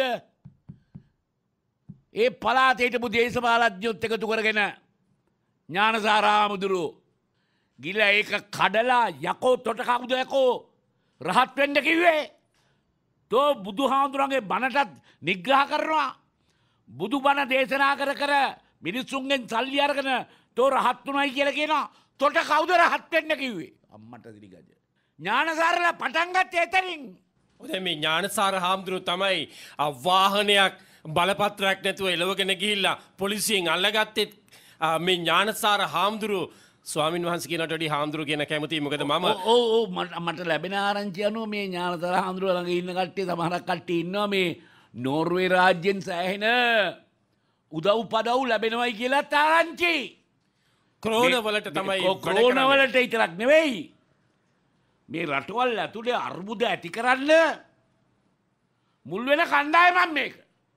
ඒ පළාතේ හිටපු දේශපාලඥයොත් එකතු කරගෙන ඥානසාර හාමුදුරුවෝ ගිලා ඒක කඩලා යකෝ තොට කවුද යකෝ රහත් වෙන්න කිව්වේ? තෝ බුදුහාමුදුරන්ගේ බණටත් නිග්‍රහ කරනවා. බුදු බණ දේශනා කර මිනිස්සුන්ගෙන් සල්ලි අරගෙන තෝ රහත් වුණයි කියලා කියනවා. තොට කවුද රහත් වෙන්න කිව්වේ? අම්මට දිරිගජ. ඥානසාරලා පටන් ගත්තේ එතනින්. ඔය මේ ඥානසාර හාමුදුරුවෝ තමයි වාහනයක් බලපත්‍රයක් නැතුව එලවගෙන ගිහිල්ලා පොලිසියෙන් අල්ලගත්තේ. මේ ඥානසාර හාමුදුරුවෝ ස්වාමින් වහන්සේ කියනට වඩා හාමුදුරුවෝ කියන කැමතියි. මොකද මට ලැබෙන ආරංචිය අනුව මේ ඥානසාර හාමුදුරුවෝ ළඟ ඉන්න කට්ටිය සමහරක් කට්ටිය ඉන්නවා මේ නෝර්වේ රාජ්‍යෙන් සෑහෙන උදව් පදව් ලැබෙනවයි කියලා ආරංචි. ක්‍රෝන වලට තමයි ක්‍රෝන වලට විතරක් නෙවෙයි මේ රටවල් ඇතුලේ අර්බුද ඇති කරන්න මුල් වෙන කණ්ඩායමක් මේක.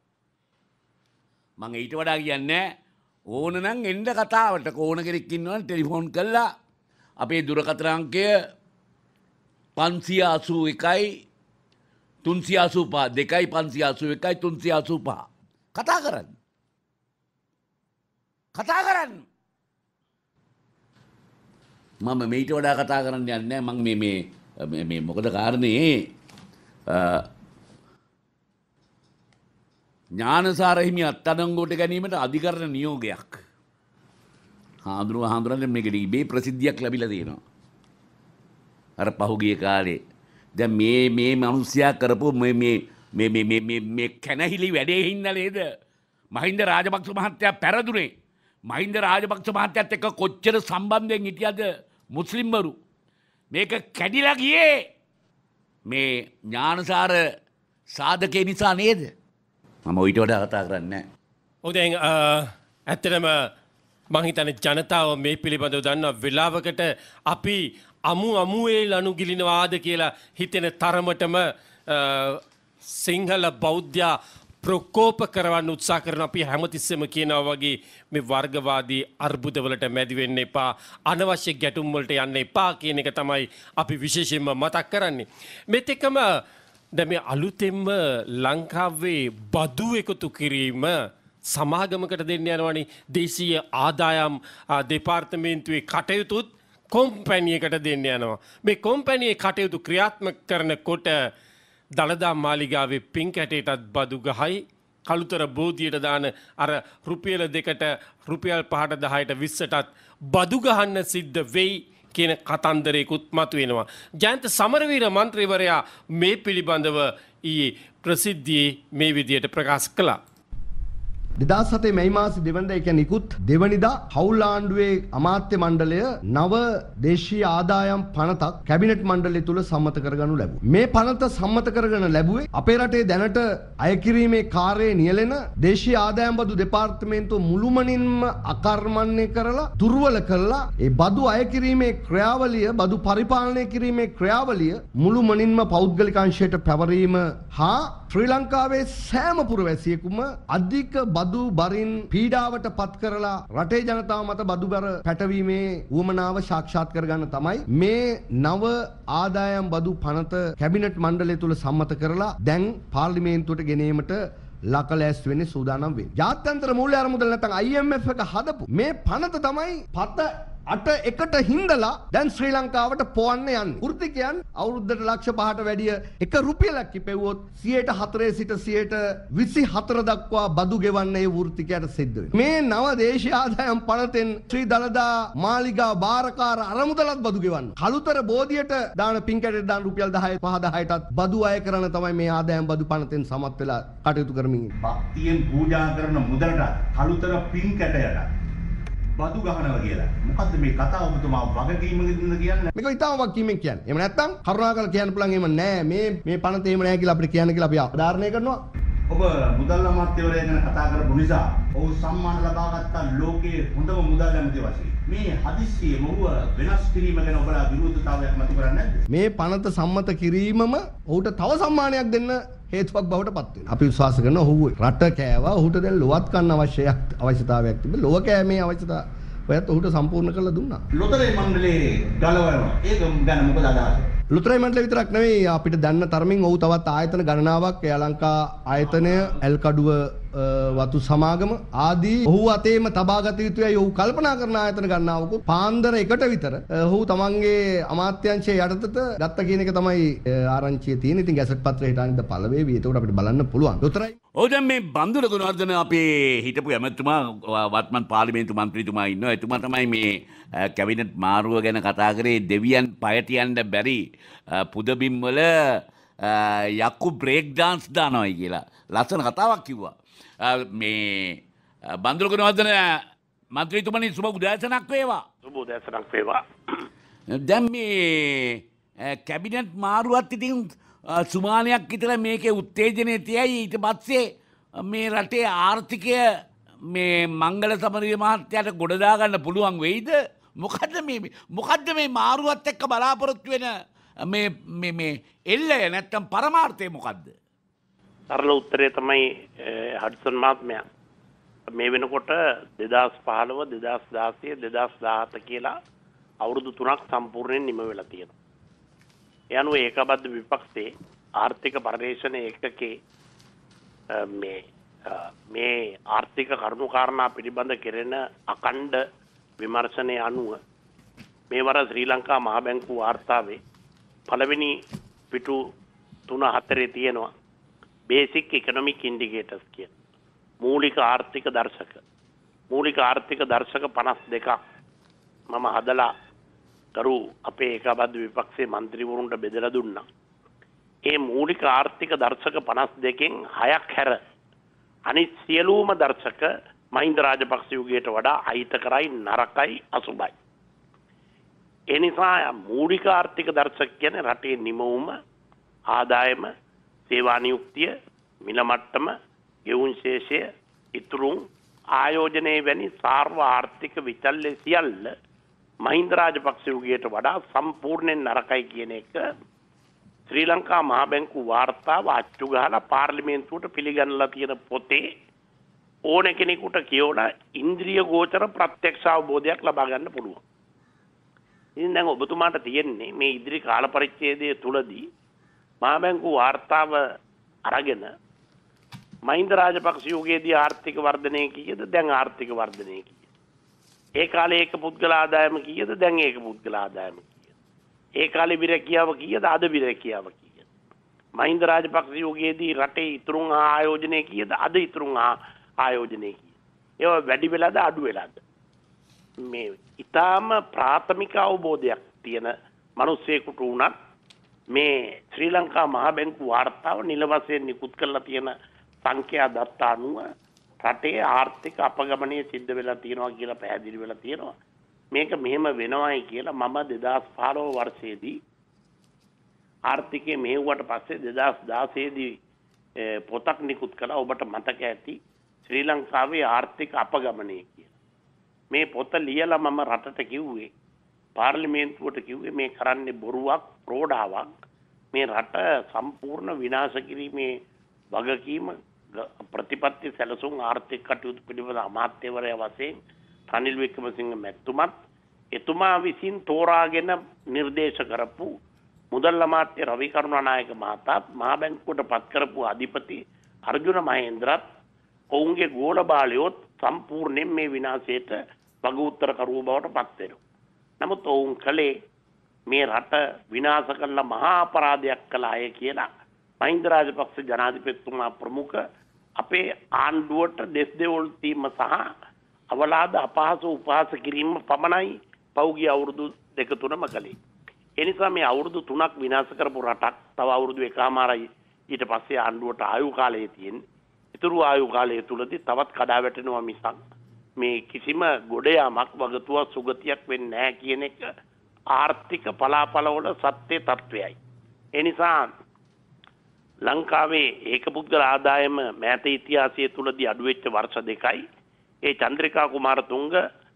මම ඊට වඩා කියන්නේ ඕන නම් එන්න කතාවට ඕන කෙනෙක් ඉන්නවනම් ටෙලිෆෝන් කළා අපේ දුරකථන අංකය 581 385 2581 385 කතා කරන්න. මම මේට වඩා කතා කරන්න යන්නේ මම මේ මොකද කාරණේ ඥානසාර හිමි අත්අඩංගුවට ගැනීමට අධිකරණ නියෝගයක් හාමුදුරන් මේකට ඉබේ ප්‍රසිද්ධියක් ලැබිලා තියෙනවා. අර පහුගිය කාලේ දැන් මේ මිනිස්සයා කරපු මේ කැනහිලි වැඩේ හින්දා නේද මහින්ද රාජපක්ෂ මහත්තයා පැරදුනේ. මහින්ද රාජපක්ෂ මහත්තයත් එක්ක කොච්චර සම්බන්ධයෙන් හිටියද මුස්ලිම්වරු. මේක කැඩිලා ගියේ මේ ඥානසාර සාධකේ නිසා නේද? මම ඊට වඩා කතා කරන්නේ නැහැ. ඔව් දැන් ඇත්තටම මං හිතන්නේ ජනතාව මේ පිළිබඳව දන්න වෙලාවකට අපි අමුවේ ලනු ගිලිනවාද කියලා හිතෙන තරමටම සිංහල බෞද්ධ ප්‍රකෝප කරවන්න උත්සාහ කරන අපි හැමතිස්සෙම කියනවා වගේ මේ වර්ගවාදී අර්බුදවලට මැදි වෙන්න එපා, අනවශ්‍ය ගැටුම් වලට යන්න එපා කියන එක තමයි අපි විශේෂයෙන්ම මතක් කරන්නේ. මේත් එක්කම දැන් මේ අලුතෙන්ම ලංකාවේ බදු එකතු කිරීම සමාගමකට දෙන්න යනවනේ. දේශීය ආදායම් දෙපාර්තමේන්තුවේ කටයුතුත් කොම්පැනියකට දෙන්න යනවා. මේ කොම්පැනියේ කටයුතු ක්‍රියාත්මක කරනකොට දළදා මාලිගාවේ පින් කැටයටත් බදු ගහයි, කළුතර බෝධියට දාන අර රුපියල 2ට රුපියල් 5ට 10ට 20ටත් බදු ගහන්න සිද්ධ වෙයි කියන කතන්දරයකුත් මතුවෙනවා. ජයන්ත සමරවීර මන්ත්‍රීවරයා මේ පිළිබඳව ඊයේ ප්‍රසිද්ධියේ මේ විදියට ප්‍රකාශ කළා. 2007 මැයි මාසේ දෙවනදා ඒ කියන්නේ ඉක්ුත් දෙවනිදා හවුල් ආණ්ඩුවේ අමාත්‍ය මණ්ඩලය නව දේශීය ආදායම් පනතක් කැබිනට් මණ්ඩලය තුල සම්මත කරගනු ලැබුවා. මේ පනත සම්මත කරගෙන ලැබුවේ අපේ රටේ දැනට අය කිරීමේ කාර්යයේ නියැලෙන දේශීය ආදායම් බදු දෙපාර්තමේන්තුව මුළුමනින්ම අකර්මණ්‍ය කරලා දුර්වල කළා. ඒ බදු අය කිරීමේ ක්‍රියාවලිය, බදු පරිපාලනය කිරීමේ ක්‍රියාවලිය මුළුමනින්ම පෞද්ගලික අංශයට පැවරීම හා ශ්‍රී ලංකාවේ සෑම පුරවැසියෙකුම අධික බදු බරින් පීඩාවට පත් කරලා රටේ ජනතාව මත බදු බර පැටවීමේ උවමනාව සාක්ෂාත් කරගන්න තමයි මේ නව ආදායම් බදු පනත කැබිනට් මණ්ඩලය තුල සම්මත කරලා දැන් පාර්ලිමේන්තුවට ගෙනීමට ලකලෑස් වෙන්නේ සූදානම් වෙන්නේ. ජාත්‍යන්තර මූල්‍ය අරමුදල නැත්නම් IMF එක හදපු මේ පනත තමයි පත 8 හින්දලා දැන් ශ්‍රී ලංකාවට පොවන්න යන්නේ. වෘත්තිකයන් අවුරුද්දට ලක්ෂ 5ට වැඩිය එක රුපියලක් ඉපෙව්වොත් 4 සිට 24 දක්වා බදු ගෙවන්න ඒ වෘත්තිකයට සිද්ධ වෙනවා. මේ නව දේශීය ආදායම් පනතෙන් ශ්‍රී දළදා මාලිගා බාරකාර අරමුදලත් බදු ගෙවන්න. කළුතර බෝධියට දාන පින්කැටට දාන රුපියල් 10-10ටත් බදු අය කරන තමයි මේ ආදායම් බදු පනතෙන් සමත් වෙලා කටයුතු කරමින් ඉන්නේ. භක්තියෙන් පූජා කරන මුදලට කළුතර පින්කැටයට බදු ගහනවා කියලා. මොකද්ද මේ කතාව ඔබතුමා වගකීමකින්ද කියන්නේ? මේක ඉතාම වගකීමෙන් කියන්නේ. එහෙම නැත්නම් කරුණාකරලා කියන්න පුළුවන් එහෙම නෑ. මේ පනත එහෙම නෑ කියලා අපිට කියන්න කියලා අපි ආධාරණය කරනවා. ඔබ මුදල් අමාත්‍යවරයා ගැන කතා කරපු නිසා ඔහු සම්මාන ලබාගත් ලෝකයේ හොඳම මුදල් ඇමති වශයෙන් මේ හදිස්සියේ මොහුව වෙනස් කිරීම ගැන ඔබලා විරෝධතාවයක් මතු කරන්නේ නැද්ද? මේ පනත සම්මත කිරීමම ඔහුට තව සම්මානයක් දෙන්න හේතුවක් බවට පත් වෙනවා. අපි විශ්වාස කරනවා ඔහු රට කෑවා. ඔහුට දැන් ලොවත් ගන්න අවශ්‍යතාවයක් තිබෙනවා. ලොව කෑමේ අවශ්‍යතාව ඔයත් ඔහුට සම්පූර්ණ කරලා දුන්නා. ලොතරැයි මණ්ඩලයේ ගලවනවා. ඒක ගැන මොකද අදහස? ලොතරැයි මණ්ඩලය විතරක් නෙවෙයි අපිට දැන්න තරමින් ඔහු තවත් ආයතන ගණනාවක් ලංකා ආයතනය, ඇල්කඩුව වතු සමාගම ආදී ඔහු අතේම තබාගත යුතුයි. ඔහු කල්පනා කරන ආයතන ගණනාවකුත් පාන්දර 1ට විතර ඔහු තමන්ගේ අමාත්‍යාංශයේ යටතට ගත්ත කියන එක තමයි ආරංචිය තියෙන්නේ. ඉතින් ගැසට් පත්‍රයට අනිද්දා පළ වේවි. ඒකට අපිට බලන්න පුළුවන්. ලොතරැයි දැන් මේ බන්දුල ගුණවර්ධන අපේ හිටපු ඇමතුමා වත්මන් පාර්ලිමේන්තු මන්ත්‍රීතුමා ඉන්නවා. එතුමා තමයි මේ කැබිනට් මාරුව ගැන කතා කරේ. දෙවියන් පයට යන්න බැරි පුදබිම් වල යක්කු බ්‍රේක් ඩාන්ස් දානවයි කියලා ලස්සන කතාවක් කිව්වා. මේ බන්දුල ගුණවර්ධන මන්ත්‍රීතුමනි සුබ උදෑසනක් වේවා. සුබ උදෑසනක් වේවා. දැන් මේ කැබිනට් මාරුවත් ඉතින් සුමානයක් විතර මේකේ උත්තේජනය තියයි. ඊට පස්සේ මේ රටේ ආර්ථිකය මේ මංගල සමරිය මහත්තයාට ගොඩදා ගන්න පුළුවන් වෙයිද? මොකද්ද මේ මාරුවත් එක්ක බලාපොරොත්තු වෙන මේ එල්ලය නැත්තම් පරමාර්ථය මොකද්ද? සරල උත්තරය තමයි හඩ්සන් මහත්මයා. මේ වෙනකොට 2015 2016 2017 කියලා අවුරුදු 3ක් සම්පූර්ණයෙන් නිම වෙලා තියෙනවා. ඒ අනුව ඒකබද්ධ විපක්ෂයේ ආර්ථික පරිශ්‍රණ ඒකකේ මේ ආර්ථික කරුණු කාරණා පිළිබඳ කෙරෙන අඛණ්ඩ විමර්ශනය අනුව මේ වර ශ්‍රී ලංකා මහ බැංකුව වාර්තාවේ පළවෙනි පිටු 3-4 තියෙනවා බේසික් ඉකොනොමික් ඉන්ඩිකේටර්ස් කියන මූලික ආර්ථික දර්ශක 52ක් මම හදලා කරු අපේ ඒකබද්ධ විපක්ෂයේ മന്ത്രിවරුන්ට බෙදලා දුන්නා. ඒ මූලික ආර්ථික දර්ශක 52කින් 6ක් හැර අනිත් සියලුම දර්ශක මහින්ද රාජපක්ෂ යුගයට වඩා අහිතකරයි නරකයි අසුබයි. ඒ නිසා මූලික ආර්ථික දර්ශක කියන්නේ රටේ නිමවුම, ආදායම, සේවා නියුක්තිය, මිල මට්ටම, ගෙවුම් ශේෂය, ඉතුරුම් ආයෝජනයේ වැනි සාර්ව ආර්ථික විචල්්‍ය සියල්ල මහින්ද රාජපක්ෂ යුගයට වඩා සම්පූර්ණයෙන් නරකයි කියන එක ශ්‍රී ලංකා මහා බැංකුව වාර්තාව අච්චු ගහලා පාර්ලිමේන්තුවට පිළිගන්නලා තියෙන පොතේ ඕන කෙනෙකුට කියවන ඉන්ද්‍රිය ගෝචර ප්‍රත්‍යක්ෂ අවබෝධයක් ලබා ගන්න පුළුවන්. ඉතින් දැන් ඔබතුමාට තියෙන්නේ මේ ඉදිරි කාල පරිච්ඡේදය තුලදී මහා බැංකුව වාර්තාව අරගෙන මහින්ද රාජපක්ෂ යුගයේදී ආර්ථික වර්ධනය කීයද දැන් ආර්ථික වර්ධනය කීයද? ඒ කාලේ ඒක පුද්ගල ආදායම කීයද දැන් ඒක පුද්ගල ආදායම කීයද? ඒ කාලේ විරැකියාව කීයද අද විරැකියාව කීයද? මහින්ද රාජපක්ෂ යුගයේදී රටේ ඉතුරුන් ආයෝජනය කීයද අද ඉතුරුන් ආයෝජනය කීයද? ඒවා වැඩි වෙලාද අඩු වෙලාද? මේ ඊටාම ප්‍රාථමික අවබෝධයක් තියෙන මිනිස්සෙකුට උනත් මේ ශ්‍රී ලංකා මහා බැංකුව වාර්තාව නිල වශයෙන් නිකුත් කරලා තියෙන සංඛ්‍යා දත්ත අනුව රටේ ආර්ථික අපගමනය සිද්ධ වෙලා තියෙනවා කියලා පැහැදිලි වෙලා තියෙනවා. මේක මෙහෙම වෙනවයි කියලා මම 2015 වර්ෂයේදී ආර්ථිකයේ මෙහෙව්වට පස්සේ 2016 දී පොතක් නිකුත් කළා. ඔබට මතක ඇති ශ්‍රී ලංකාවේ ආර්ථික අපගමනය කියලා. මේ පොත ලියලා මම රටට කිව්වේ පාර්ලිමේන්තුවට කිව්වේ මේ කරන්නේ බොරුවක් ප්‍රෝඩාවක්. මේ රට සම්පූර්ණ විනාශ කිරීමේ වගකීම ප්‍රතිපත්ති සැලසුම් ආර්ථික කටයුතු පිළිබඳ අමාත්‍යවරයා වශයෙන් රනිල් වික්‍රමසිංහ මැතිතුමත් එතුමා විසින් තෝරාගෙන නිර්දේශ කරපු මුදල් අමාත්‍ය රවි කරුණානායක මහතාත් මහා බැංකුවට පත් කරපු අධිපති අර්ජුන මහේන්ද්‍රත් ඔවුන්ගේ ගෝල බාලයොත් සම්පූර්ණයෙන් මේ විනාශයට වග උත්තර කරුව බවට පත් වෙනවා. නමුත් ඔවුන් කලේ මේ රට විනාශ කළ මහා අපරාධයක් කළ අය කියලා මහින්ද රාජපක්ෂ ජනාධිපතිතුමා ප්‍රමුඛ අපේ ආණ්ඩුවට දෙස් දෙවොල් තීම සහ අවලාද අපහාස උපහාස කිරීම පමණයි පෞගිය අවුරුදු දෙක තුනම කළේ. ඒ නිසා මේ අවුරුදු 3ක් විනාශ කරපු රටක් තව අවුරුදු එකමාරයි ඊට පස්සේ ආණ්ඩුවට ආයු කාලය තියෙන්නේ. ඊතුරු ආයු කාලය තුලදී තවත් කඩා වැටෙනවා මිසක් මේ කිසිම ගොඩ යාමක් වගතුවක් සුගතියක් වෙන්නේ නැහැ කියන එක ආර්ථික පලාපලවල සත්‍ය තත්වයයි. ඒ නිසා ලංකාවේ ඒකපුද්ගල ආදායම මෑත ඉතිහාසය තුලදී අඩු වෙච්ච වර්ෂ දෙකයි. ඒ චන්ද්‍රිකා කුමාරතුංග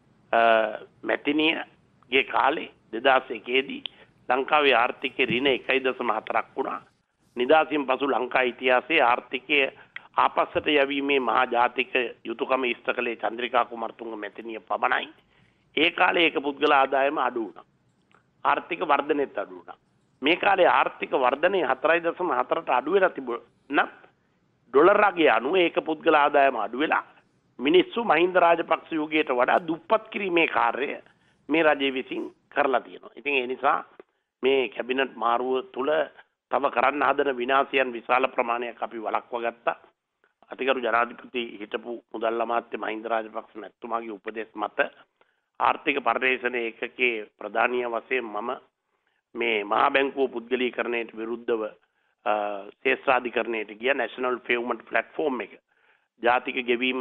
මැතිණියගේ කාලේ 2001 දී ලංකාවේ ආර්ථිකයේ ඍණ 1.4ක් වුණා. නිදාසින් පසු ලංකා ඉතිහාසයේ ආර්ථිකයේ ආපස්සට යැවීමේ මහා ජාතික යුතුයකම ඉෂ්ට කළේ චන්ද්‍රිකා කුමාරතුංග මැතිණිය පමණයි. ඒ කාලේ ඒකපුද්ගල ආදායම අඩු වුණා. ආර්ථික වර්ධනෙත් අඩු වුණා. මේ කාලේ ආර්ථික වර්ධනය 4.4ට අඩු වෙලා තිබුණත් ඩොලර් රාගය අනුව ඒක පුද්ගල ආදායම අඩු වෙලා මිනිස්සු මහින්ද රාජපක්ෂ යුගයට වඩා දුප්පත් කිරීමේ කාර්යය මේ රජය විසින් කරලා තියෙනවා. ඉතින් ඒ නිසා මේ කැබිනට් මාරුව තුල තව කරන්න හදන විනාශයන් විශාල ප්‍රමාණයක් අපි වළක්වා ගත්තා. අතිගරු ජනාධිපති හිටපු මුදල් අමාත්‍ය මහින්ද රාජපක්ෂ මැතිතුමාගේ උපදෙස් මත ආර්ථික පරිශ්‍රණ ඒකකයේ ප්‍රධානීය වශයෙන් මම මේ මහා බැංකුව පුද්ගලීකරණයට විරුද්ධව ශේෂ්ත්‍රාධිකරණයට ගිය නැෂනල් පේමන්ට් ප්ලැට්ෆෝම් එක ජාතික ගෙවීම්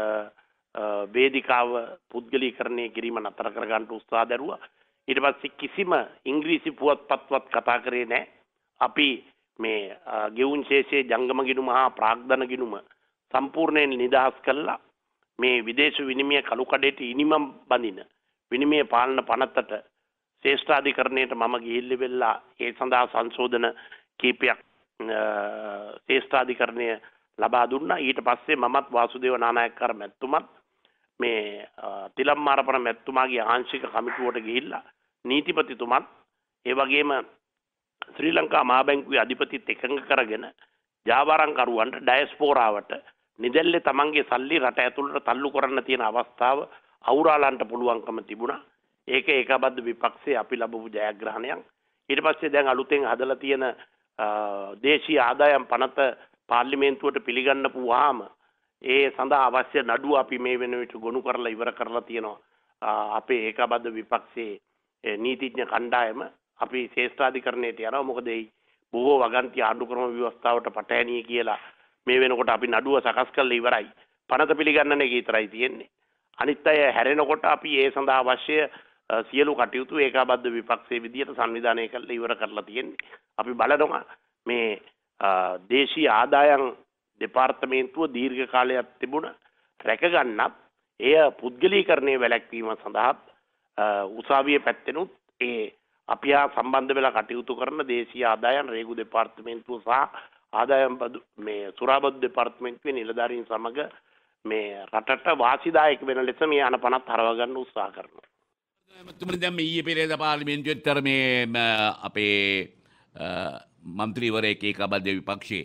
වේදිකාව පුද්ගලීකරණය කිරීම නතර කර ගන්න උත්සාහ දරුවා. ඊට පස්සේ කිසිම ඉංග්‍රීසි පුවත්පත්වත් කතා කරේ නැහැ. අපි මේ ගෙවුම් ශේෂයේ ජංගම ගිණුම හා ප්‍රාග්ධන ගිණුම සම්පූර්ණයෙන් නිදහස් කළා. මේ විදේශ විනිමය කළු කඩේට ඉනිමම් බඳින විනිමය පාලන පනතට ශේෂ්ඨාධිකරණයට මම ගිහිල්ලා වෙලා ඒ සඳහා සංශෝධන කීපයක් ශේෂ්ඨාධිකරණය ලබා දුන්නා. ඊට පස්සේ මමත් වාසුදේව නානායක්කාර මැතිතුමත් මේ තිලම්මාරපන මැතිතුමාගේ ආංශික කමිටුවට ගිහිල්ලා නීතිපතිතුමත් ඒ වගේම ශ්‍රී ලංකා මහා බැංකුවේ අධිපතිත් එකඟ කරගෙන ජාවාරම්කරුවන්ට ඩයස්පෝරාවට නිදැල්ලේ තමන්ගේ සල්ලි රට ඇතුළට තල්ලු කරන්න තියෙන අවස්ථාව අවුරාලන්ට පුළුවන්කම තිබුණා. ඒක ඒකබද්ධ විපක්ෂයේ අපි ලැබපු ජයග්‍රහණයක්. ඊට පස්සේ දැන් අලුතෙන් හදලා තියෙන දේශීය ආදායම් පනත පාර්ලිමේන්තුවට පිළිගන්නපු වහාම ඒ සඳහා අවශ්‍ය නඩුව අපි මේ වෙන විට ගොනු කරලා ඉවර කරලා තියෙනවා. අපේ ඒකබද්ධ විපක්ෂයේ නීතිඥ කණ්ඩායම අපි ශේෂ්ඨාධිකරණයට යනවා. මොකද ඒ බොහෝ වගන්ති ආණ්ඩුක්‍රම ව්‍යවස්ථාවට පටහැනිය කියලා මේ වෙනකොට අපි නඩුව සකස් කරලා ඉවරයි. පනත පිළිගන්නන එක විතරයි තියෙන්නේ. අනිත් අය හැරෙනකොට අපි ඒ සඳහා අවශ්‍ය සියලු කටයුතු ඒකාබද්ධ විපක්ෂයේ විදියට සංවිධානය කරලා ඉවර කරලා තියෙන්නේ. අපි බලනවා මේ දේශීය ආදායම් දෙපාර්තමේන්තුව දීර්ඝ කාලයක් තිබුණ රැක ගන්නත් එය පුද්ගලීකරණයේ වැළැක්වීම සඳහා උසාවියේ පැත්තෙනුත් ඒ අපි සම්බන්ධ වෙලා කටයුතු කරන දේශීය ආදායම් රේගු දෙපාර්තමේන්තුව සහ ආදායම් මේ සුරාබදු දෙපාර්තමේන්තුවේ නිලධාරීන් සමග මේ රටට වාසිදායක වෙන ලෙස මේ අනපනත් හරව ගන්න උත්සාහ කරනවා. එතුමනි දැන් මේ ඊයේ පෙරේද පාර්ලිමේන්තුවේතර මේ අපේ මන්ත්‍රීවරයෙක් ඒකාබද්ධ විපක්ෂයේ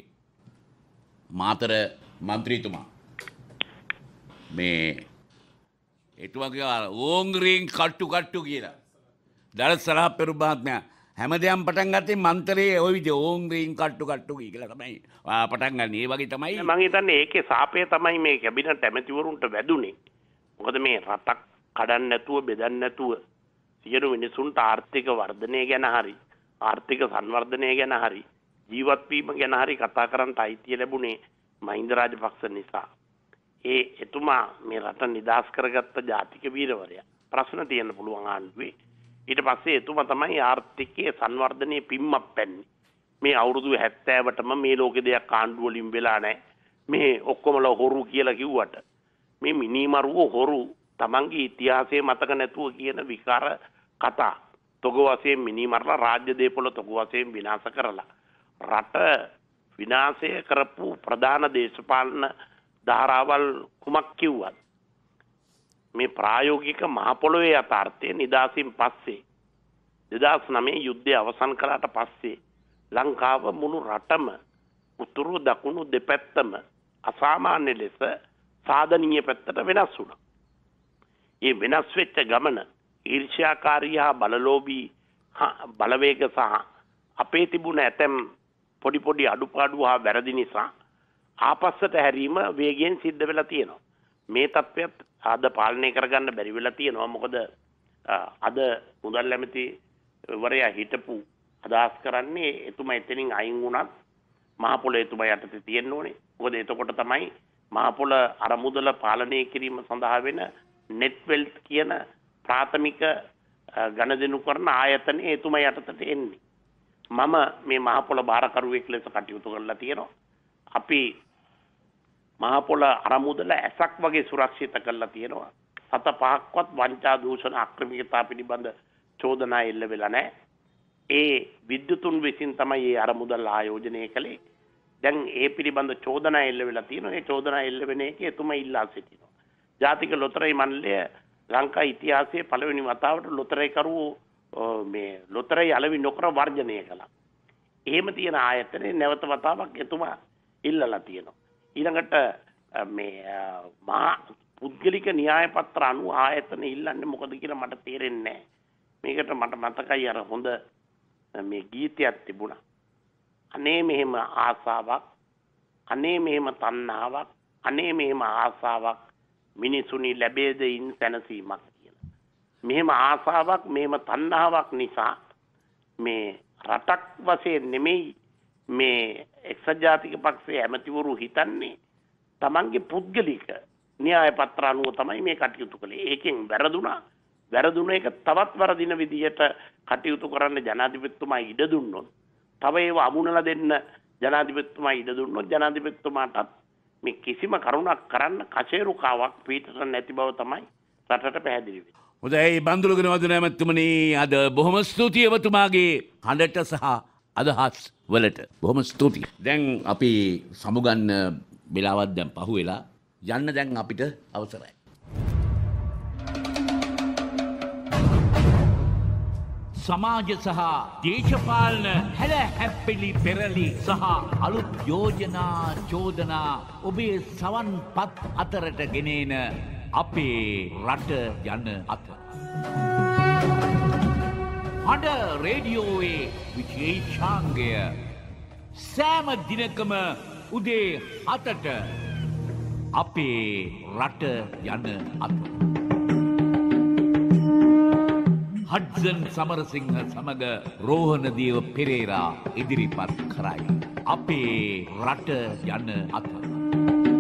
මාතර මන්ත්‍රීතුමා මේ එතුමාගේ ඕංග්‍රීන් කට්ටු කියලා දරසරහ පෙරු මහත්මයා හැමදේම පටන් ගත්තේ මන්තරේ ওই විදිහ ඕංග්‍රීන් කට්ටු කියලා තමයි පටන් ගන්න. ඒ වගේ තමයි මම හිතන්නේ ඒකේ සාපේ තමයි මේ කැබිනට් ඇමතිවරුන්ට වැදුනේ. මොකද මේ රටක් කඩන්න නැතුව බෙදන්න නැතුව සියලු මිනිසුන්ට ආර්ථික වර්ධනය ගැන හරි ආර්ථික සංවර්ධනය ගැන හරි ජීවත් වීම ගැන හරි කතා කරන්න අයිතිය ලැබුණේ මහින්ද රාජපක්ෂ නිසා. ඒ එතුමා මේ රට නිදහස් කරගත්ත ජාතික වීරවරයා. ප්‍රශ්න තියෙන්න පුළුවන් ආණ්ඩුවේ. ඊට පස්සේ එතුමා තමයි ආර්ථිකයේ සංවර්ධනයේ පිම්මක් පැන්නේ. මේ අවුරුදු 70ටම මේ ලෝකේ දෙයක් ආණ්ඩුව වලින් වෙලා නැහැ. මේ ඔක්කොමල හොරු කියලා කිව්වට මේ මිනිමරුව හොරු තමන්ගේ ඉතිහාසයේ මතක නැතුව කියන විකාර කතා තොග වශයෙන් මිනිමරලා රාජ්‍ය දේපොළ තොග වශයෙන් විනාශ කරලා රට විනාශය කරපු ප්‍රධාන දේශපාලන ධාරාවල් කුමක් කිව්වත් මේ ප්‍රායෝගික මහ පොළොවේ යථාර්ථය නිදාසින් පස්සේ 2009 යුද්ධය අවසන් කළාට පස්සේ ලංකාව මුළු රටම උතුරු දකුණු දෙපැත්තම අසාමාන්‍ය ලෙස සාධනීය පැත්තට වෙනස් වුණා. ඒ වෙනස් වෙච්ච ගමන ඊර්ෂ්‍යාකාරී හා බලලෝභී බලවේග සහ අපේ තිබුණ ඇතැම් පොඩි අඩුපාඩු හා වැරදි නිසා ආපස්සට හැරීම වේගයෙන් සිද්ධ වෙලා තියෙනවා. මේ තත්ත්වයට අද පාලනය කරගන්න බැරි වෙලා තියෙනවා. මොකද අද මුදල් ඇමති වරයා හිටපු අදහස් කරන්නේ එතුමා එතනින් අයින් වුණත් මහ පොළ එතුමා යටතේ තියෙන්න ඕනේ. මොකද එතකොට තමයි මහ පොළ අරමුදල පාලනය කිරීම සඳහා වෙන net wealth කියන ප්‍රාථමික ගණදෙනු කරන ආයතනයේ එතුමා යටතට එන්නේ. මම මේ මහ පොළ බාරකරුවෙක් ලෙස කටයුතු කරලා තියෙනවා. අපි මහ පොළ අරමුදල ඇසක් වගේ සුරක්ෂිත කරලා තියෙනවා. 7-5ක්වත් වංචා දූෂණ අක්‍රමිකතා පිළිබඳ චෝදනා එල්ල වෙලා නැහැ. ඒ විද්‍යුතුන් විසින් තමයි මේ අරමුදල් ආයෝජනය කළේ. දැන් ඒ පිළිබඳ චෝදනා එල්ල වෙලා තියෙනවා. ඒ චෝදනා එල්ල වෙන එක එතුමා ඉල්ලා සිටිනවා. ජාතික ලොතරැයි මණ්ඩලය ලංකා ඉතිහාසයේ පළවෙනි වතාවට ලොතරැයිකරු මේ ලොතරැයි අලෙවි නොකර වර්ජනය කළා. එහෙම තියෙන ආයතනේ නැවත වතාවක් එතුමා ඉල්ලලා තියෙනවා. ඊළඟට මේ මහා පුද්ගලික න්‍යාය පත්‍ර අනුව ආයතන ඉල්ලන්නේ මොකද කියලා මට තේරෙන්නේ නැහැ. මේකට මට මතකයි අර හොඳ මේ ගීතයක් තිබුණා. අනේ මෙහෙම ආසාවක්, අනේ මෙහෙම තණ්හාවක්, අනේ මෙහෙම ආසාවක් මිනිසුනි ලැබේද ඉන් සැනසීමක් කියලා. මෙහෙම ආසාවක්, මෙහෙම තණ්හාවක් නිසා මේ රටක් වශයෙන් නෙමෙයි මේ එක්සත් ජාතික පක්ෂයේ ඇමතිවරු හිතන්නේ තමන්ගේ පුද්ගලික න්‍යාය පත්‍ර අනුව තමයි මේ කටයුතු කළේ. ඒකෙන් වැරදුනා. වැරදුන එක තවත් වරදින විදියට කටයුතු කරන්න ජනාධිපතිතුමා ඉඩ දුන්නොත්, තව ඒව අමුණලා දෙන්න ජනාධිපතිතුමා ඉඩ දුන්නොත් ජනාධිපතිතුමාටත් මේ කිසිම කරුණක් කරන්න කෂේරුකාවක් පිටට නැති බව තමයි රටට පැහැදිලි වෙන්නේ. හොඳයි බන්දුලගෙන වදින ඇමතුමනි, අද බොහොම ස්තුතියි ඔබතුමාගේ හඬට සහ අදහස් වලට. බොහොම ස්තුතියි. දැන් අපි සමුගන්න වෙලාවක් දැන් පහුවෙලා යන්න දැන් අපිට අවසරයි. සමාජ සහ දේශපාලන හැල හැප්පිලි පෙරලි සහ අලුත් යෝජනා චෝදනා ඔබේ සවන් පත් අතරට ගෙනේන අපේ රට යන අත. හඬ රේඩියෝවේ විශේෂාංගය සෑම දිනකම උදේ 7ට අපේ රට යන අත. හඩ්සන් සමරසිංහ සමග රෝහණ දේව පෙරේරා ඉදිරිපත් කරයි. අපේ රට යන අතර.